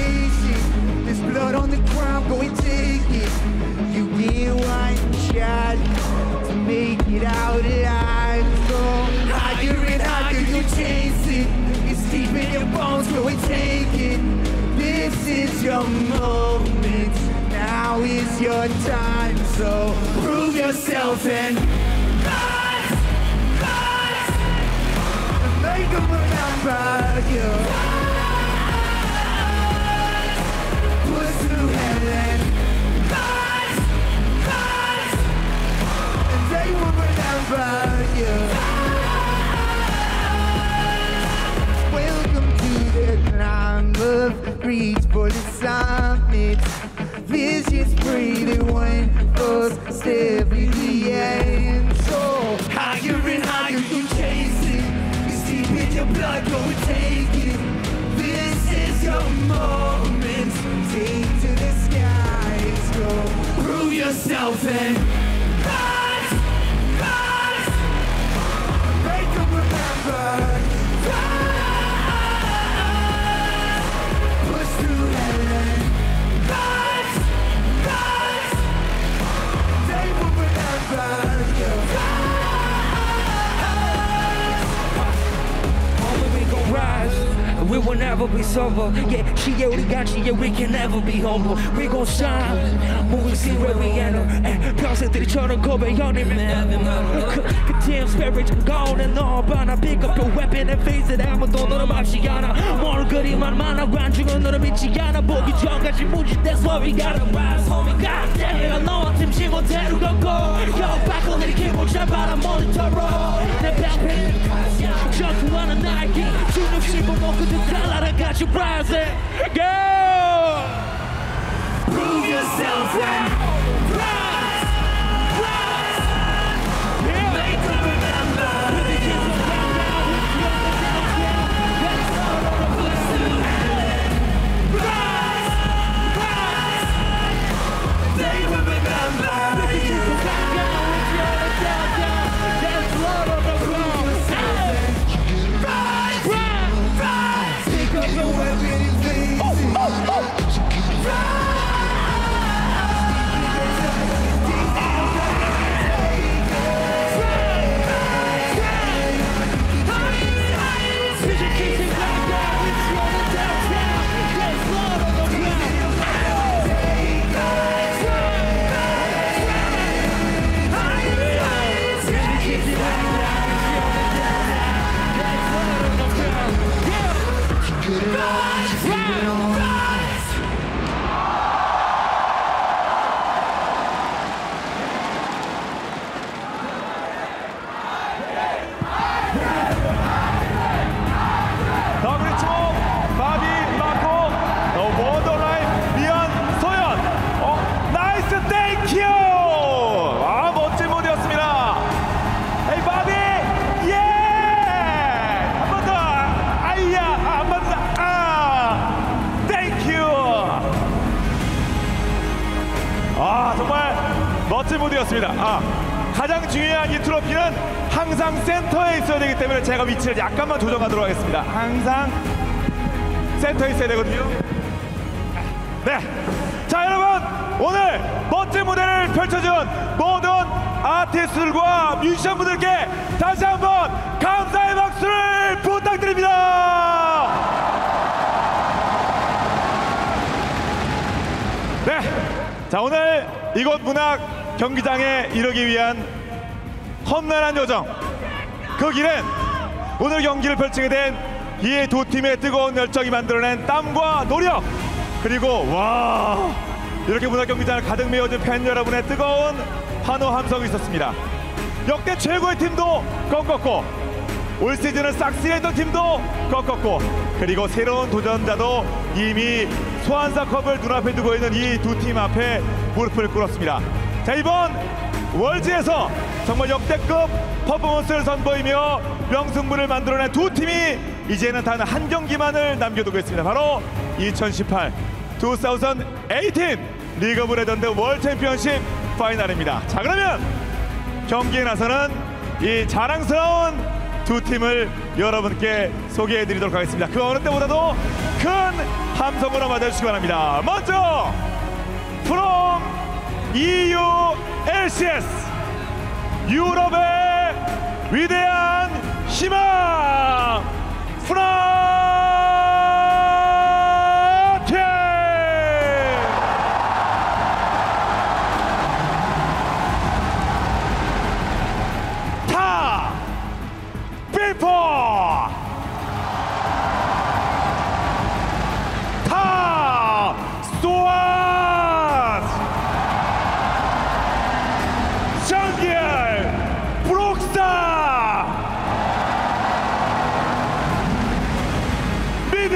[SPEAKER 10] chase it. There's blood on the ground, go and take it. You get one shot to make it out alive. Go higher and higher, you chase it. It's deep in your bones, go and take it. This is your moment, now is your time. So prove yourself and make them remember you. Push through hell and they will remember you. Welcome to the climb of reach for the summit. Visions breathing one first step in the end. So higher and higher you chase it. It's deep in your blood, go and take it. This is your moment. Take to the skies, go prove yourself and rise, rise. Make them remember. Push through hell and rise, rise. They will remember you.
[SPEAKER 11] Only we gon' rise. We will never be sober. Yeah, she 우리 같이, yeah, we can never be humble. We gon' shine when we see where we enter. And 평생들이처럼 고백하는 그 team spirit gone and all. But I pick up your weapon and face it. 아무도 너를 막지 않아. 뭘 그리만 많아. 관중은 너를 믿지 않아. 보기 전까지 무지. That's why we gotta rise, homie. God damn it, 너와 팀 신고대로 걷고. 여 밖으로 내 힘을 잡아라 모니터로. 내 방패 전투하는 나에게 주눅 씹어 먹고 달라라 같이 rising. Go!
[SPEAKER 10] Prove yourself and rise, rise. Yeah. Make them remember. Rise, rise. They will remember you. There's blood on the ground. Rise, rise. Pick up your weapon and face it. Rise.
[SPEAKER 12] 멋진 무대였습니다. 가장 중요한 이 트로피는 항상 센터에 있어야 되기 때문에 제가 위치를 약간만 조정하도록 하겠습니다. 항상 센터에 있어야 되거든요. 네, 자 여러분, 오늘 멋진 무대를 펼쳐준 모든 아티스트들과 뮤지션분들께 다시 한번 감사의 박수를 부탁드립니다. 네, 자 오늘 이곳 문학 경기장에 이르기 위한 험난한 여정, 그 길은 오늘 경기를 펼치게 된 이 두 팀의 뜨거운 열정이 만들어낸 땀과 노력, 그리고 와 이렇게 문학 경기장을 가득 메워준 팬 여러분의 뜨거운 환호 함성이 있었습니다. 역대 최고의 팀도 꺾었고 올 시즌을 싹쓸이했던 팀도 꺾었고, 그리고 새로운 도전자도 이미 소환사컵을 눈앞에 두고 있는 이 두 팀 앞에 무릎을 꿇었습니다. 자, 이번 월즈에서 정말 역대급 퍼포먼스를 선보이며 명승부를 만들어낸 두 팀이 이제는 단 한 경기만을 남겨두고 있습니다. 바로 2018 리그 오브 레전드 월드 챔피언십 파이널입니다. 자, 그러면 경기에 나서는 이 자랑스러운 두 팀을 여러분께 소개해드리도록 하겠습니다. 그 어느 때보다도 큰 함성으로 맞아주시기 바랍니다. 먼저 from EU LCS 유럽의 위대한 희망 프라테 타 빌포 타 스토아스 장기엘 브록스타 미드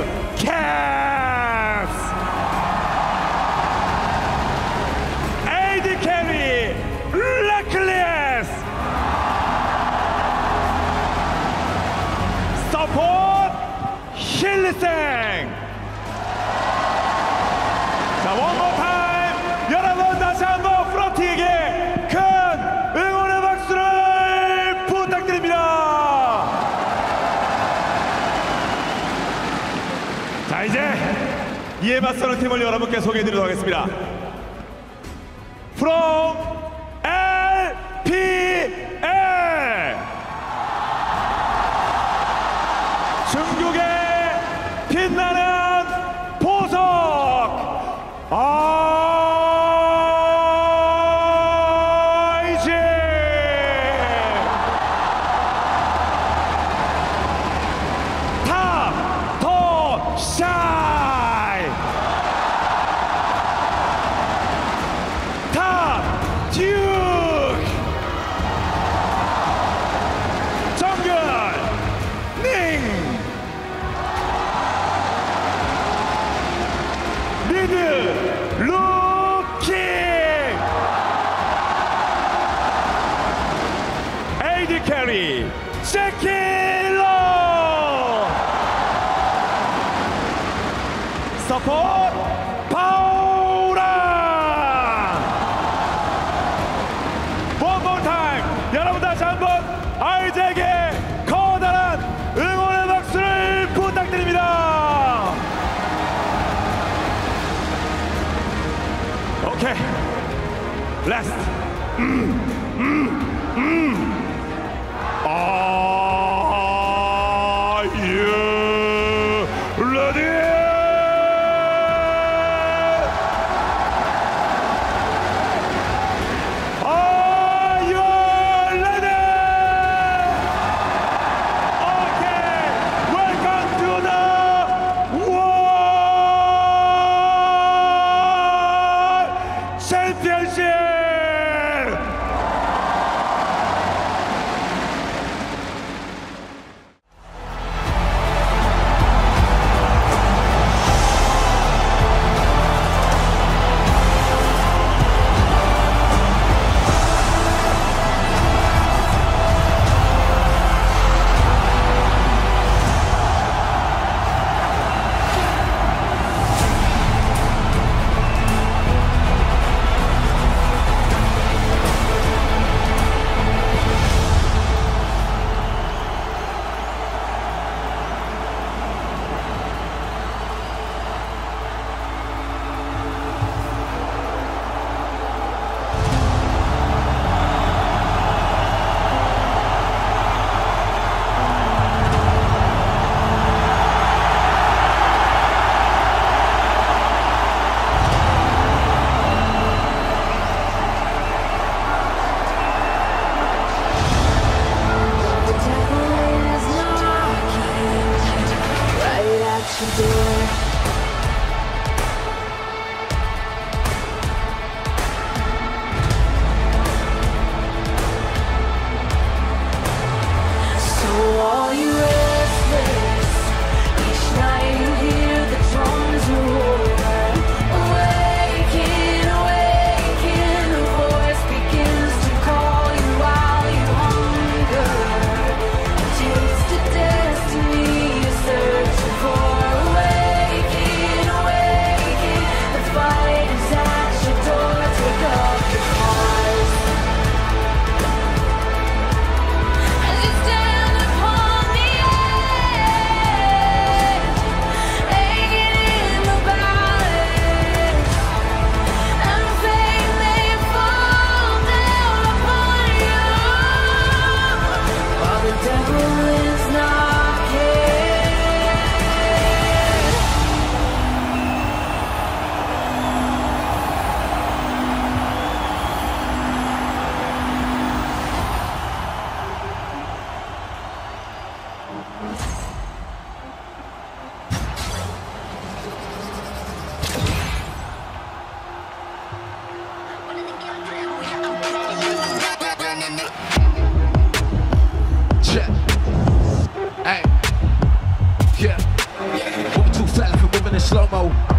[SPEAKER 12] 캡스 AD 캐리 레클리스 서포트 힐리생 자 원모 타임 여러분 다시 한번 프로티에게 큰 응원의 박수를 부탁드립니다. 자 이제 이에 맞서는 팀을 여러분께 소개해드리도록 하겠습니다. From LPL 중국의 빛나는 보석 IG 탑더 샤이 탑 듀크 정글 닝 미드 루킹 AD 캐리 제킬러 서포트 파우라 원몰 타임 여러분 다시 한번 아이즈에게 커다란 응원의 박수를 부탁드립니다. 오케이 라스트 Are you ready? Are you ready? Okay, welcome to the World Championship.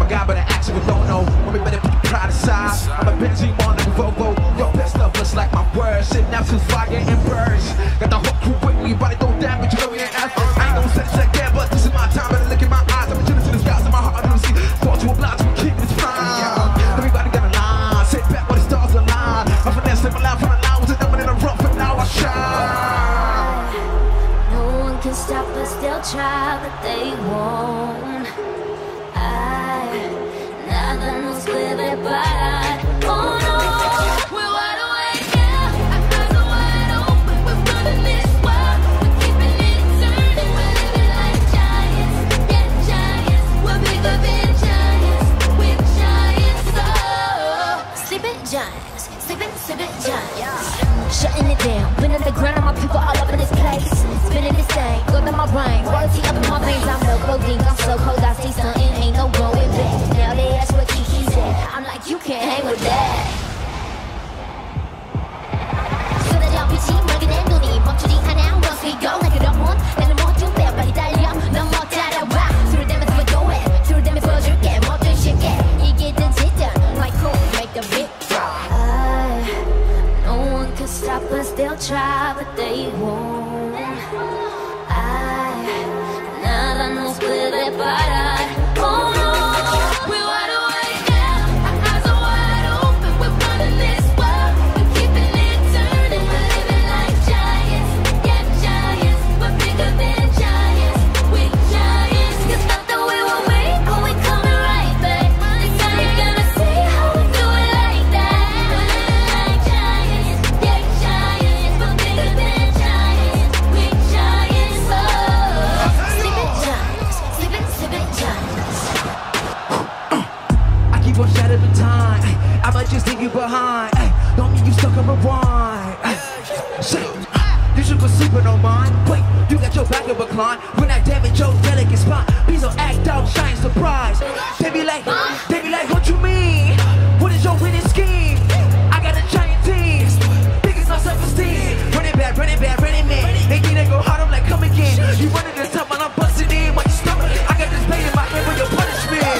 [SPEAKER 10] a guy, but I actually don't know. Homie, better put your pride aside. I'm a Benzie on the Volvo. Your best stuff looks like my words. Sitting out to fire and birds. Got the whole crew with me, body don't damage. You know we ain't asking. I ain't gonna say this again, but this is my time. Better look in my eyes. I'm tuning to the skies in my heart. I don't see. Fall to a blind, we keep this prime. Everybody got a line. Sit back when the stars align. My finesse in my life from the line. Was it dumping in the rough and now I shine.
[SPEAKER 9] No one can stop us, they'll try, but they won't. Nada nos puede parar. Oh no, we're wide awake now. Our eyes are wide open. We're running this world. We're keeping it turning. We're living like giants. Yeah, giants. We're bigger than giants. We're giants. Oh, sleeping giants. Sleeping giants. Shutting it down. Been on the ground. My people all up in this place. Spinning this thing. Go down my brain. Royalty up in my veins. I'm no clothing. I'm so cold. I see something. Ain't no going back. Now they ask what Kiki said. I'm like, you can't hang with that. 쏟아져 빛이 멀게 된 눈이 멈추지 않아. Once we go like it up one. 나는 모두 내 빨리 달려. 넌 못 따라와. Through them as we do it. Through them as 보여줄게. 모든 쉽게. 이기든 지든. Like cool. Make the beat drop. No one can stop us. They'll try, but they won't. Nada nos puede parar. Oh no.
[SPEAKER 10] Just leave you behind. Don't mean you stuck on rewind. You should go sleeping on mine. Wait, you got your back of a climb. When I damage your delicate spine, please don't act out, shine surprise. They be like, what you mean? What is your winning scheme? I got a giant team. Biggest my self-esteem. Running back, running man. They think they go hard, I'm like, come again. You running this time while I'm busting in. What you stomach? I got this pain in my head for your punishment.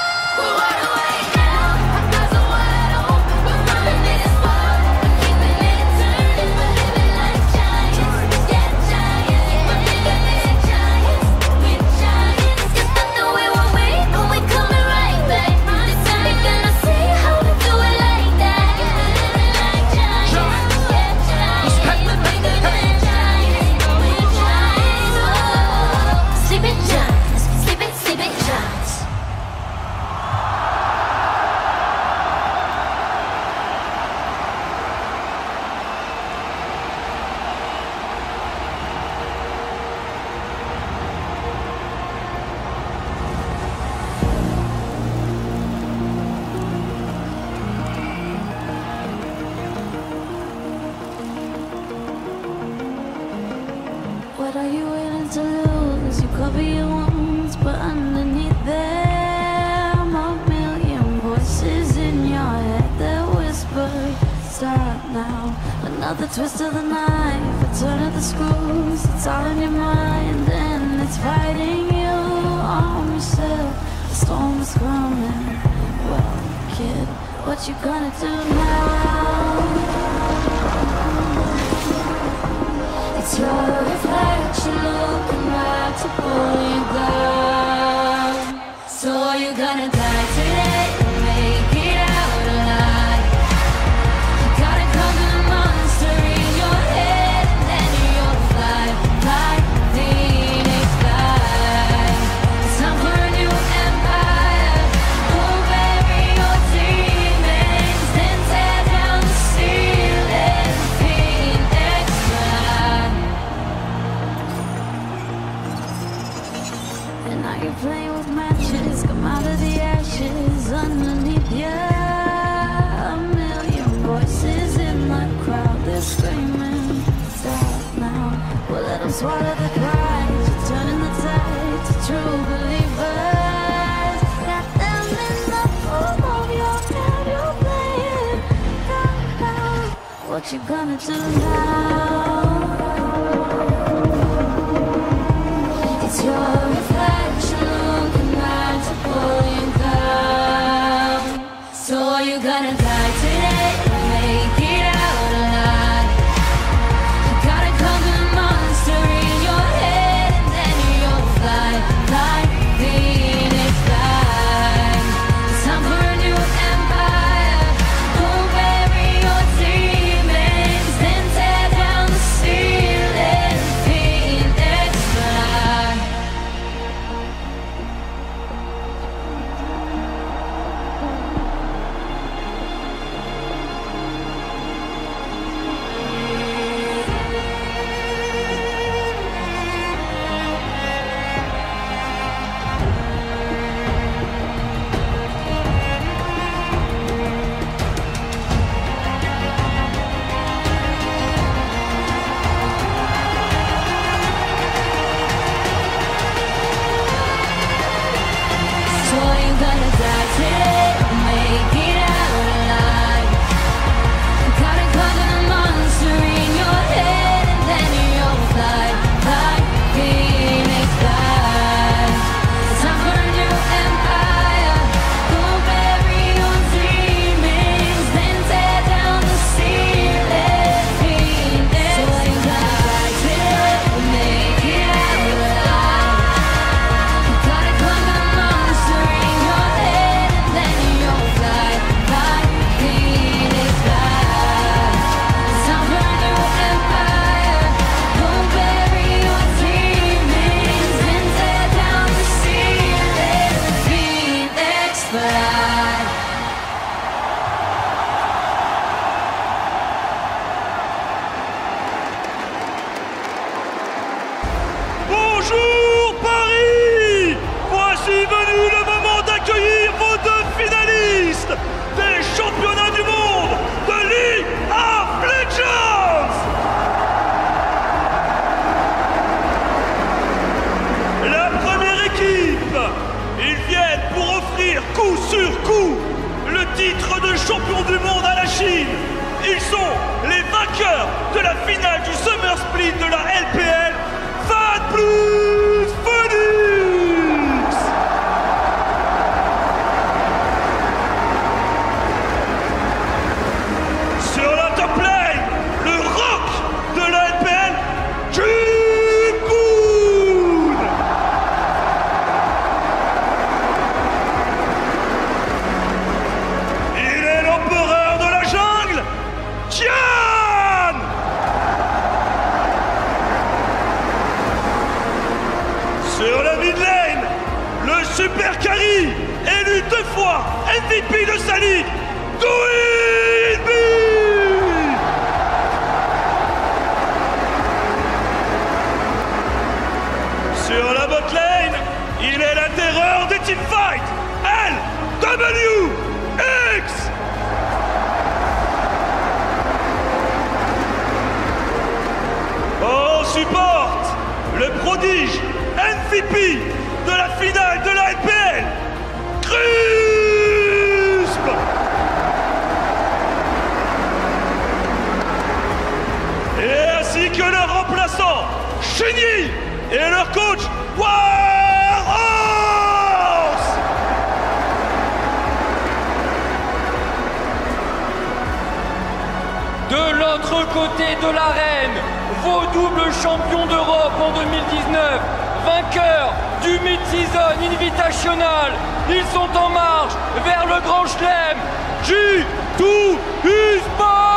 [SPEAKER 9] What are you willing to lose? You cover your wounds, but underneath them a million voices in your head that whisper, stop now. Another twist of the knife, a turn of the screws. It's all in your mind and it's fighting you. Arm yourself, the storm is coming. Well, kid, what you gonna do now? It's your reflection looking back to pull you down. So are you gonna die today or make it out alive? You gotta conquer the monster in your head and then you'll fly like Phoenix fly. It's time for a new empire. Go bury your demons, then tear down the ceiling. Phoenix fly. And now you're playing with matches. Come out of the ashes underneath you. A million voices in the crowd. They're screaming, stop now. Well, let them swallow the pride. You're turning the tide to true believers. Got them in the palm of your hand. You're playing now. What you gonna do now? It's your reflection looking back to pull you down.
[SPEAKER 13] titre de champion du monde à la Chine. Ils sont les vainqueurs de la finale du Summer Split de la LPL, Fan Plus Phoenix. Sur la top lane, le rock de la LPL, Jungkook. Il est l'empereur de la jungle, Tian. Sur la mid lane, le super carry, élu 2 fois MVP de sa ligue, Doinb. Sur la bot lane, il est la terreur des teamfights, LWX. On supporte le prodige MVP de la finale de la LPL, Crisp. Et ainsi que leur remplaçant, Shinyi, et leur coach, Warhorse.
[SPEAKER 14] De l'autre côté de l'arène, vos doubles champions d'Europe en 2019, vainqueurs du Mid-Season Invitational, ils sont en marche vers le Grand Chelem G2 eSports.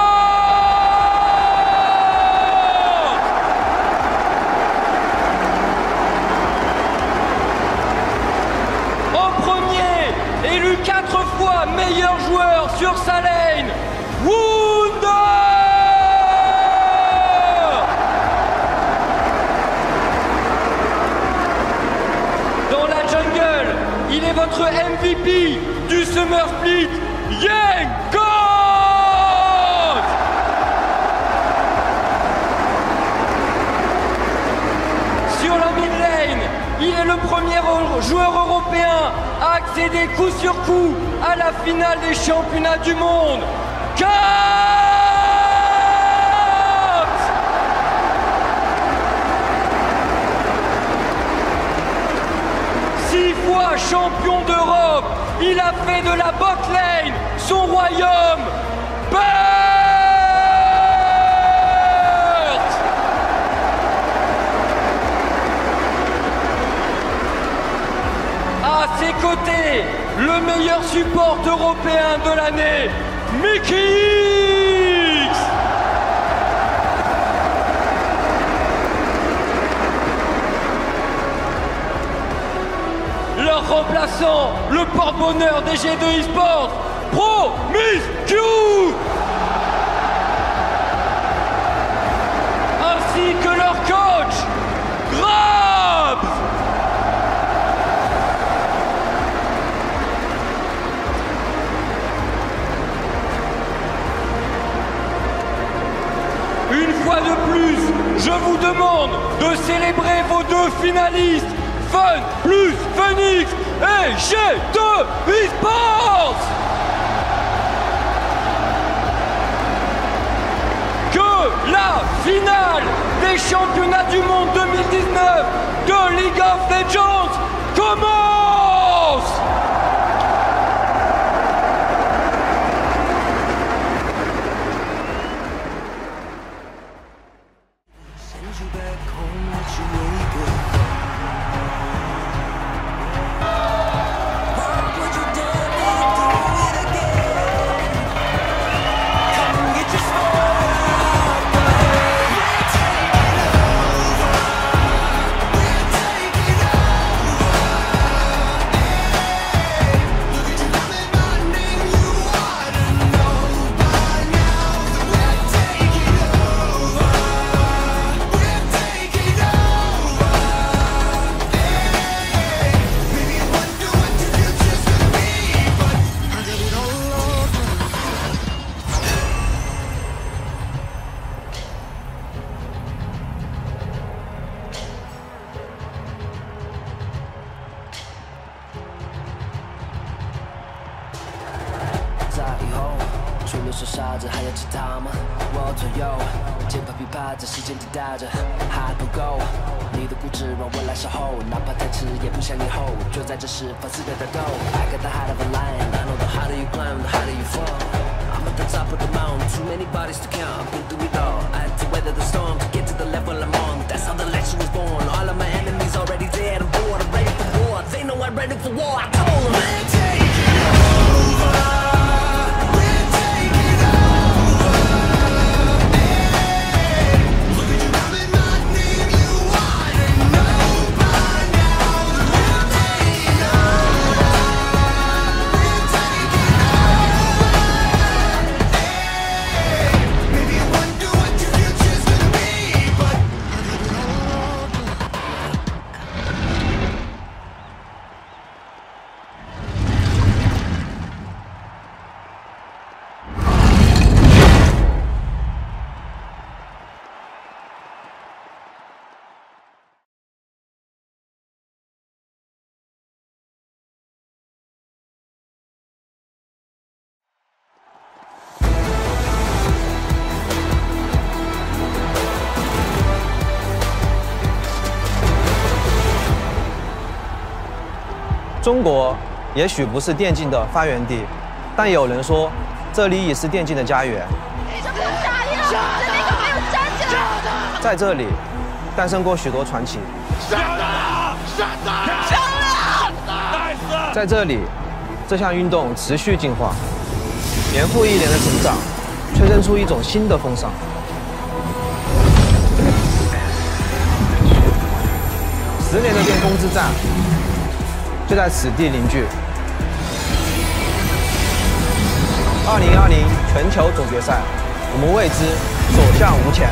[SPEAKER 14] En premier, élu 4 fois meilleur joueur sur sa lane, Wunder. Dans la jungle, il est votre MVP du Summer Split, Jankos. Sur la mid lane, il est le premier joueur européen à accéder coup sur coup à la finale des championnats du monde, Kat. 6 fois champion d'Europe, il a fait de la bot lane son royaume. Bert. À ses côtés, le meilleur support européen de l'année, Mickey X. Leur remplaçant, le porte-bonheur des G2 eSports, Promisq. Ainsi que leur coach, Grabs. Une fois de plus, je vous demande de célébrer vos 2 finalistes, Fun plus Phoenix et G2 eSports. Que la finale des championnats du monde 2019 de League of Legends commence.
[SPEAKER 10] 路上傻着，还有其他吗？我左右，键盘琵琶着，时间滴答着，还不够。你的固执让我来守候，哪怕太迟也不想以后。就在这时放肆的打斗 ，I got the heart of a lion. I know the harder you climb, the harder you fall. I'm at the top of the mountain, too many bodies to count. Been through it all, I had to weather the storm to get to the level I'm on. That's how the legend was born. All of my enemies already dead. I'm bored, I'm ready for war. They know I'm ready for war. I told them. We're taking over. We're taking over. Hey, look at you calling my name. You ought to know by now that we're taking over. We're taking over. Hey, maybe you wonder what your future's gonna be, but I got it all.
[SPEAKER 15] 中国也许不是电竞的发源地，但有人说这里已是电竞的家园。
[SPEAKER 9] 这不是炸药，这里可没有战甲。
[SPEAKER 15] 在这里，诞生过许多传奇。在这里，这项运动持续进化，年复一年的成长，催生出一种新的风尚。10年的巅峰之战，就在此地凝聚。2020全球总决赛，我们为之所向无前。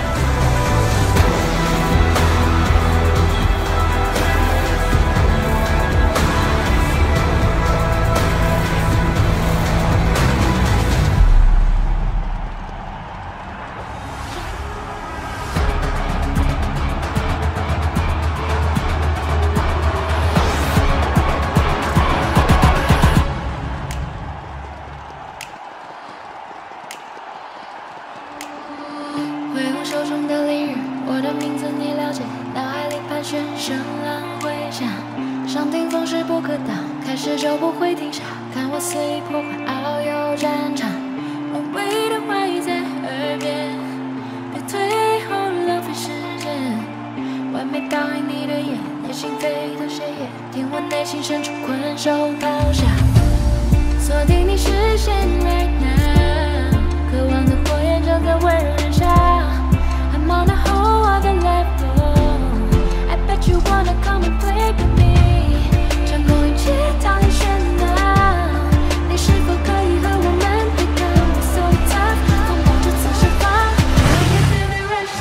[SPEAKER 9] 挥舞手中的烈日，我的名字你了解，脑海里盘旋，声浪回响，上顶峰势不可挡，开始就不会停下，看我肆意破坏遨游战场，无谓的话语在耳边，别退后浪费时间，完美倒映你的眼，也心扉的血液，听我内心深处困兽咆哮，锁定你视线 right now， 渴望的火焰正在温柔燃烧。I'm on a whole other level. I bet you wanna come and play with me. 掌控一切，逃离喧闹。你是否可以和我们对抗 ？We're so tough， 疯狂这次释放。I can feel it rush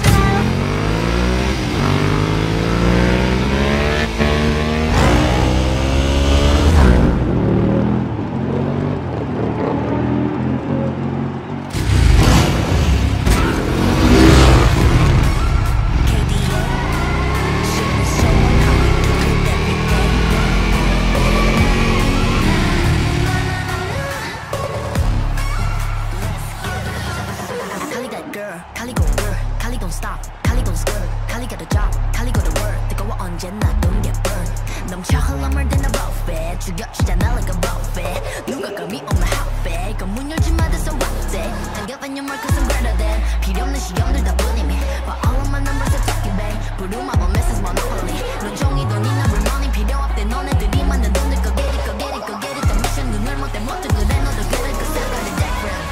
[SPEAKER 9] now。Kali gon' work, Kali gon' stop, Kali gon' skirt, Kali got a job, Kali got a word. 뜨거워 언제나 don't get burned. 넘쳐 흘러물 든 a buffet, 죽여주잖아 like a buffet. 누가 감히 on my outfit? 이건 문 열지 마, that's a rough day. 당겨봐 your mark 'cause I'm greater than. 필요 없는 시험들 다 뿐이미. But all of my numbers are talking bang. 부르마 my message monopoly. 넌 종이 돈이 나 real money 필요 없대. 너네들이 만든 돈들 go get it, go get it, go get it. 더 미션 눈을 못 떼, 못해 그래 너도 그래 'cause I got it different.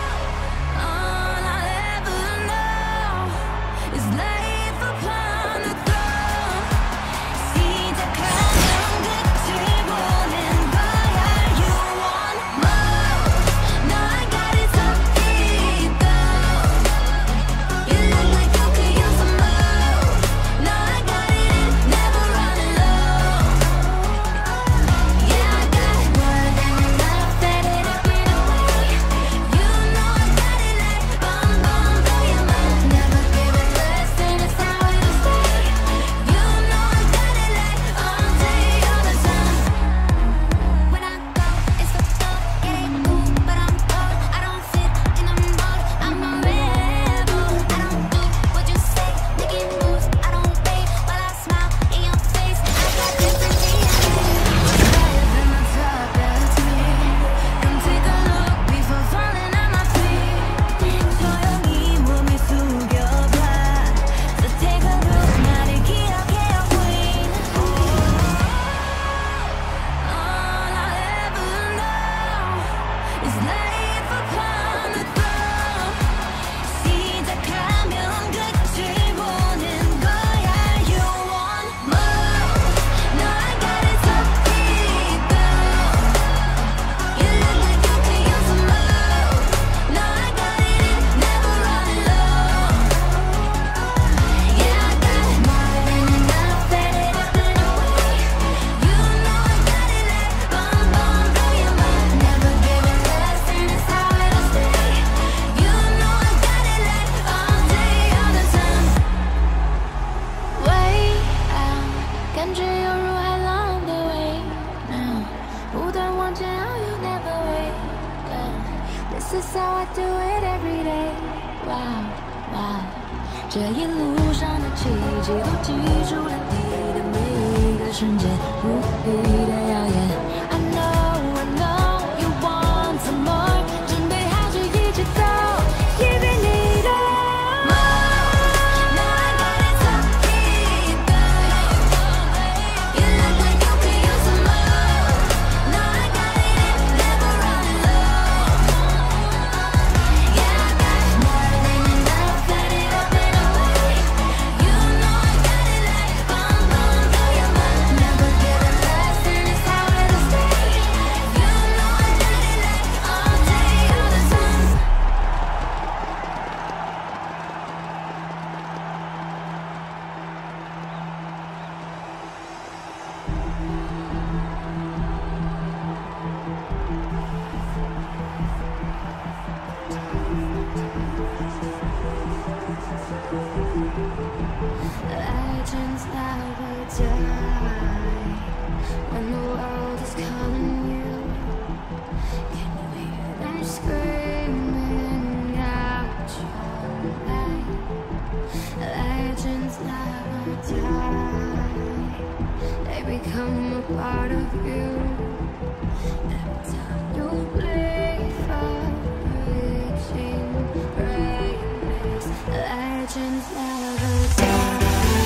[SPEAKER 9] Is life upon the throne. 시작하면 끝을 보는 거야. You want more? No, I got it so deep down. You look like you could use some more. No, I got it, never running low. is life upon the throne. 시작하면 끝을 보는 거야. You want more? No, I got it so deep down. You look like you could use some more. No, I got it, never running low. Yeah, I got more than enough, fed it up and away. You know I got it like bomb, bomb, blow your mind. Never giving less, and it's how it'll stay. You know I got it like all day, all the time. Way out， 感觉犹如海浪的微now， 不断往前，Oh you never wake up。This is how I do it every day。Wow wow， 这一路上的奇迹都记住了你的每一个瞬间，无比的耀眼。I know you want some more， 准备好就一起走，给别你的。No, I got it so deep down. You look like you could use some more. No, I got it, never running low. Yeah, I got more than enough, fed it up and away. You know I got it like bomb, bomb, blow your mind. Never giving less, and it's how it'll stay. You know I got it like all day, all the time. Legends never die. When the world is calling you, can you hear them screaming out your name? Legends never die. They become a part of you. Every time you bleed for reaching greatness, legends never die.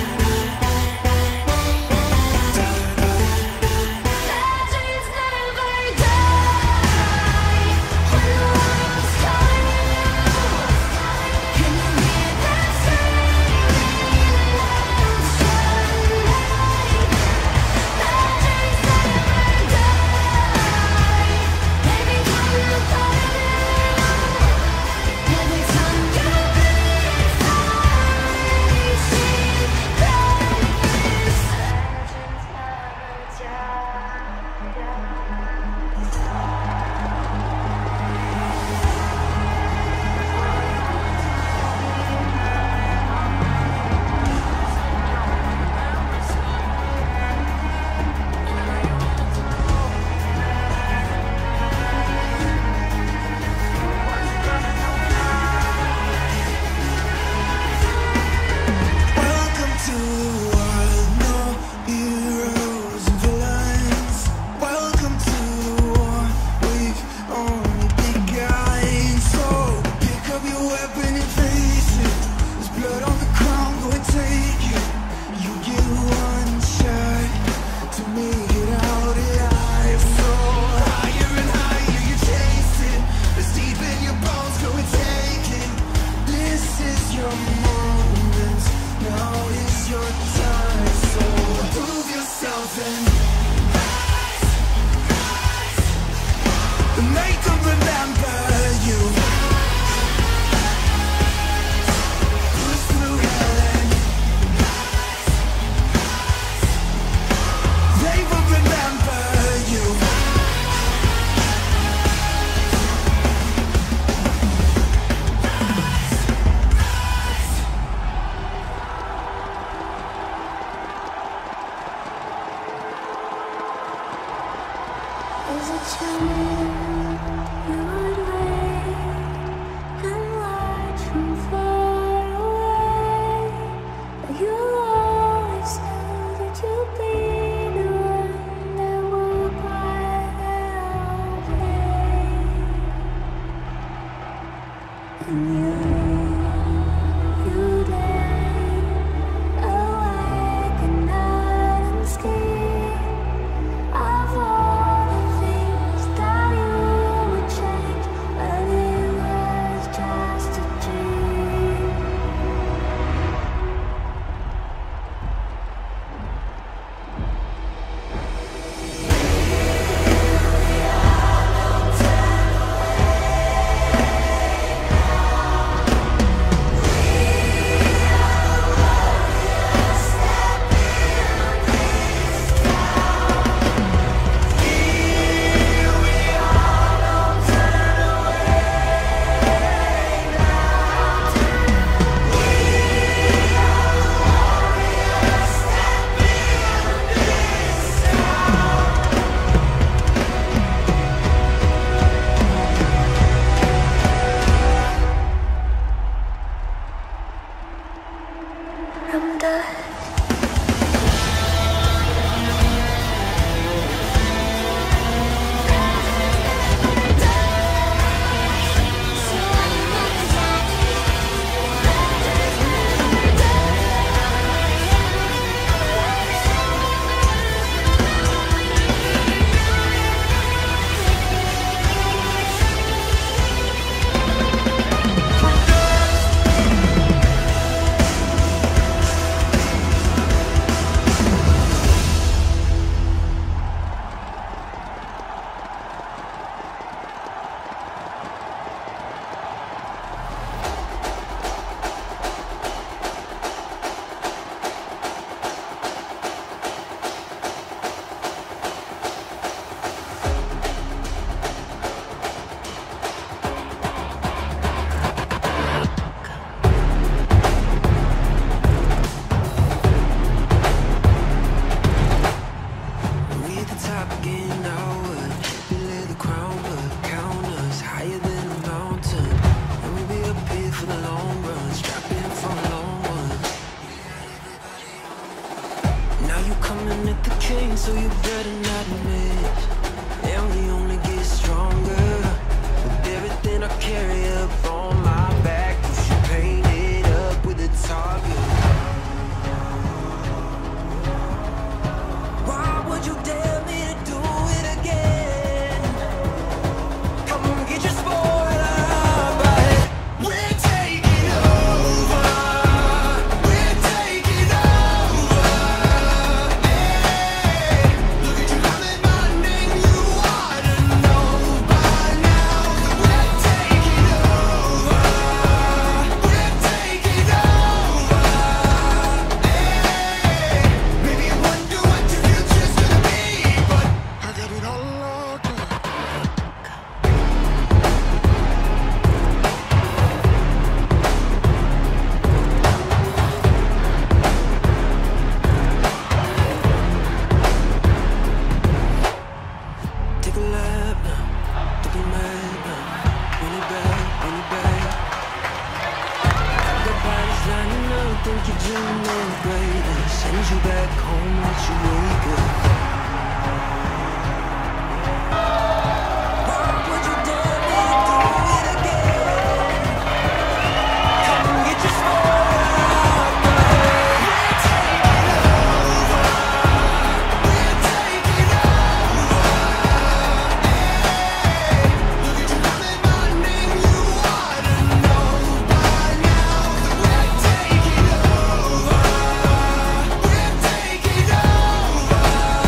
[SPEAKER 9] Legends never die. When the world's calling you, can you hear them screaming out your name? Legends never die. They become a part of you. Every time you bleed for reaching greatness, legends never die.
[SPEAKER 10] Welcome to the wild, no heroes and villains. Welcome to the war, we've only begun. So pick up your weapon and face it. There's blood on the ground, go and take it. You get one shot to make it out alive. So higher and higher you chase it. It's deep in your bones, go and take it. This is your moment, now is your time. So prove yourself and make them remember you. Push through hell and they will remember you.
[SPEAKER 9] Is it time you would wait and watch from far away? But you always knew that you'd be the one that would quiet their pain. And you lay awake at night and scared of all the things that you would change.
[SPEAKER 10] so you better not miss. And we only get stronger with everything I carry up on my back. You should paint it up with a target. Why would you dare me to do it again? Come on, get your spoiler, but we're taking over. We're taking over. Hey, look at you calling my name. You ought to know by now that we're taking over. We're taking over. Hey, maybe you wonder what your future's gonna be, but I got it all locked up. Take a lap now, take a nap now. Bring it back, bring it back. The body's lining up, think you're doing it great. And it sends you back home, let you wake up. Why would you dare me to do it again? Come and get your spoiler. We're taking over. We're taking over. Hey, look at you calling my name. You ought to know by now that we're taking over. We're taking over.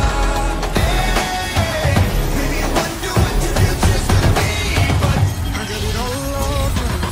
[SPEAKER 10] Hey, maybe you wonder what your future's gonna be, but I got it all locked up.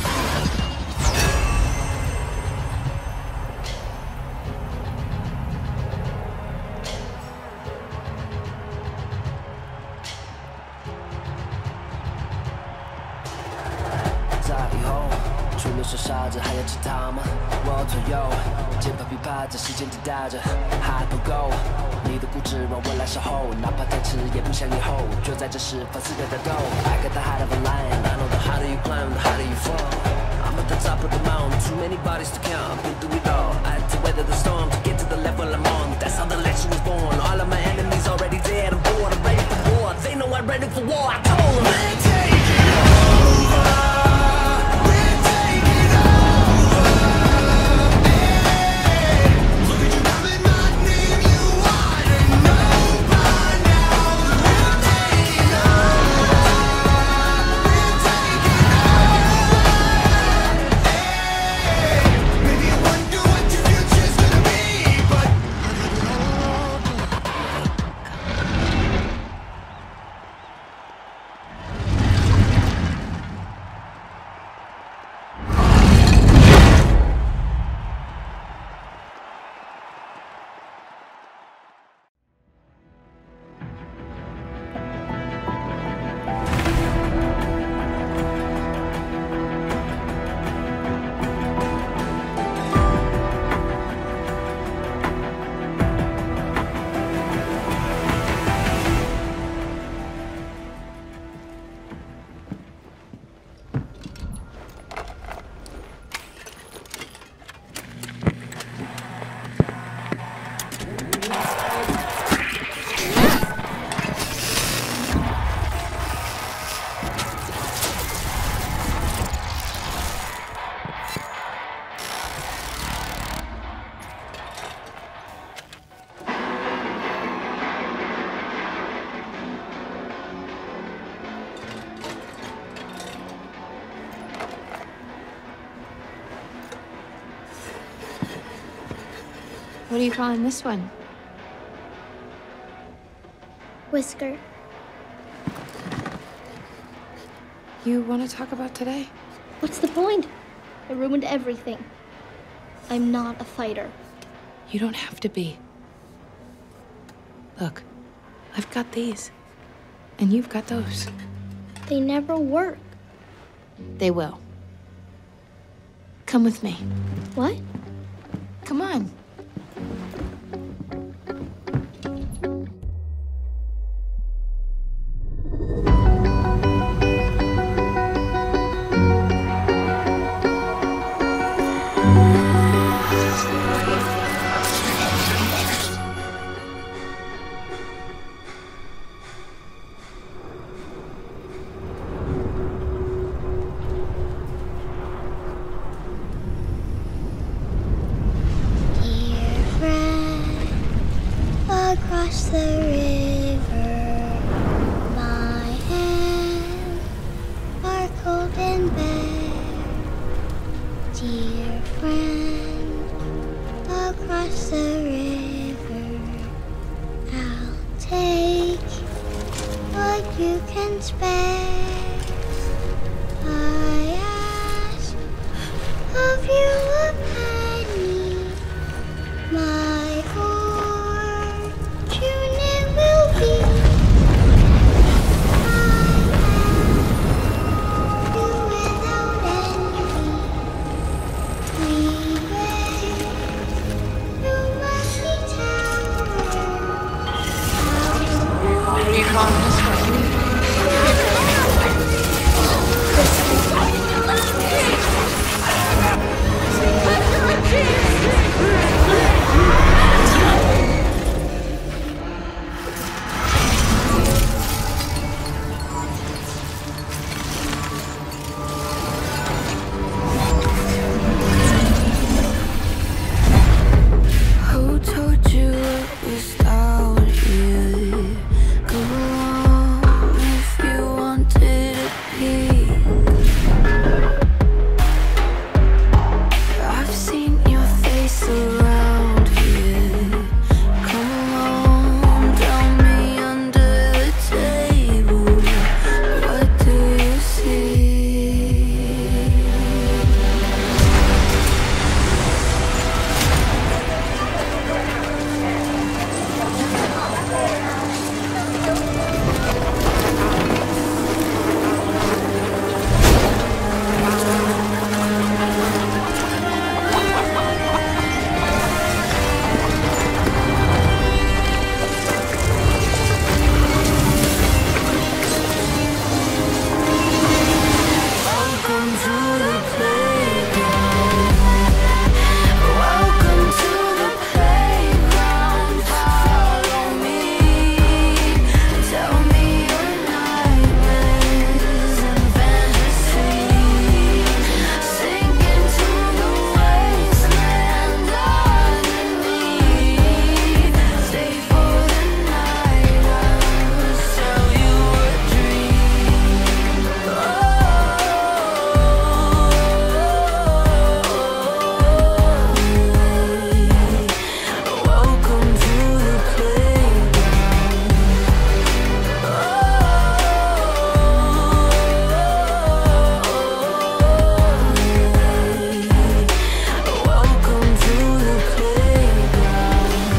[SPEAKER 10] 在以后，除了说傻子，还有其他吗？我左右，键盘琵琶在时间滴答着，还不够。你的固执让我来守候，哪怕太迟也不想以后。就在这时放肆的打斗。I got the height of a lion, I know the harder you climb, the harder you fall. I'm at the top of the mountain, too many bodies to count. Been through it all, I had to weather the storm to get to the level I'm on. That's how the legend was born. All of my enemies already dead. I'm bored, I'm ready for war. They know I'm ready for war. I told them. We're taking over. We're taking over. Hey, look at you calling my name. You ought to know by now that we're taking over. We're taking over. Hey, maybe you wonder what your future's gonna be, but I got it all locked up.
[SPEAKER 27] What are you calling this one?
[SPEAKER 17] Whisker.
[SPEAKER 27] You want to talk about today?
[SPEAKER 17] What's the point? I ruined everything. I'm not a fighter.
[SPEAKER 27] You don't have to be. Look, I've got these. And you've got those.
[SPEAKER 17] They never work.
[SPEAKER 27] They will. Come with me.
[SPEAKER 17] What?
[SPEAKER 27] Come on.
[SPEAKER 9] dear friend, across the river, I'll take what you can spare. I ask of you a penny, my fortune it will be.
[SPEAKER 10] Who told you it was out here? Come along if you wanted a peek. I've seen your face around here. Come along, tell me under the table, what do you see? Welcome to the playground. Welcome to the playground. Follow me. Tell me your nightmares and fantasies. Sink into the wasteland underneath. Stay for the night. I will sell you a dream. Welcome to the playground. Welcome to the playground.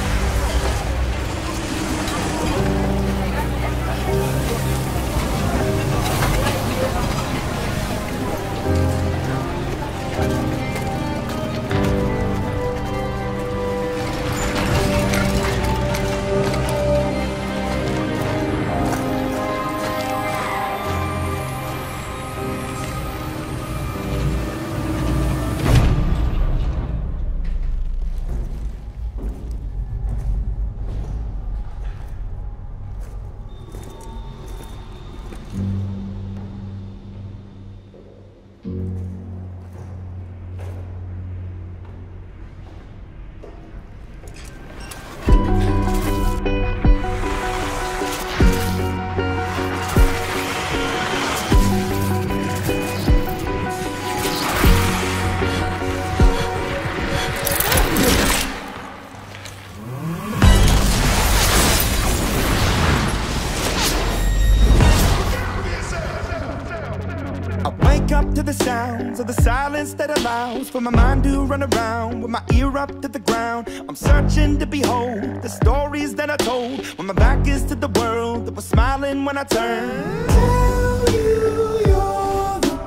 [SPEAKER 18] I wake up to the sounds of the silence that allows for my mind to run around with my ear up to the ground. I'm searching to behold the stories that I told when my back is to the world that was smiling when I turned. Tell you you're the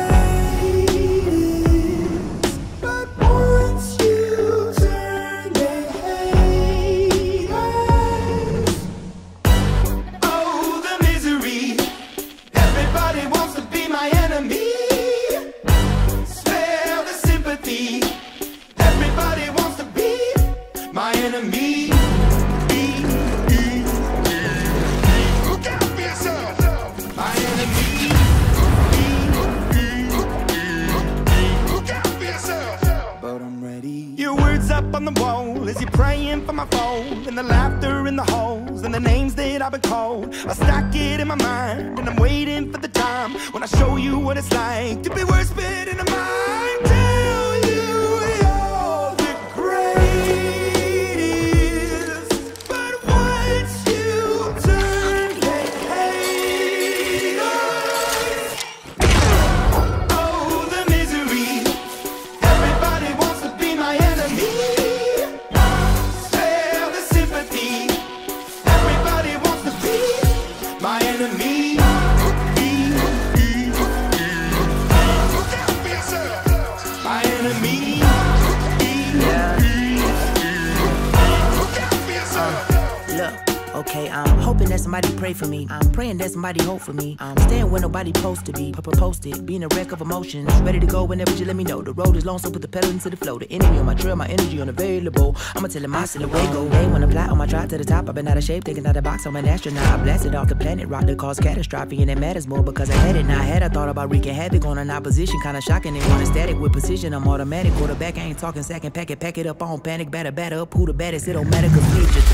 [SPEAKER 18] greatest, but once you turn, they hate us. Oh, the misery. Everybody wants to be my enemy. Spare the sympathy. Everybody wants to be my enemy. Look out for yourself. My enemy. Look out for yourself. But I'm ready. Your words up on the wall as you're praying for my fall, and the laughter in the halls, and the names that I've been called. I stack it in my mind, and I'm waiting for the time when I show you what it's like to be worse fit in a mind.
[SPEAKER 19] okay. I'm hoping that somebody pray for me. I'm praying that somebody hope for me. I'm staying where nobody supposed to be. Posted, being a wreck of emotions. Ready to go whenever you let me know. The road is long, so put the pedal into the flow. The enemy on my trail, my energy unavailable. I'ma tell him I still away go. They wanna fly on my drive to the top. I've been out of shape, thinking out the box. I'm an astronaut. I blasted off the planet, rock that caused catastrophe, and it matters more because I had it. Now I had I thought about wreaking havoc on an opposition, kinda shocking. They want a static with precision. I'm automatic quarterback. I ain't talking second packet. Pack it up, I don't panic. Batter up. Who the baddest? It don't matter 'cause we just.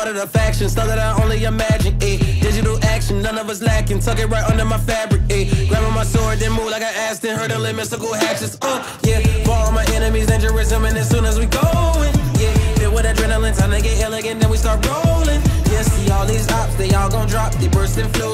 [SPEAKER 20] part of the faction, stuff that I only imagine. Digital action, none of us lacking. Tuck it right under my fabric. Grabbing my sword, then move like an Aston. Heard the mystical hatches. Yeah, for all my enemies, dangerous. And as soon as we going, yeah, filled with adrenaline, time to get ill again. Then we start rolling. Yeah, see all these ops, they all gon' drop. They bursting fluid.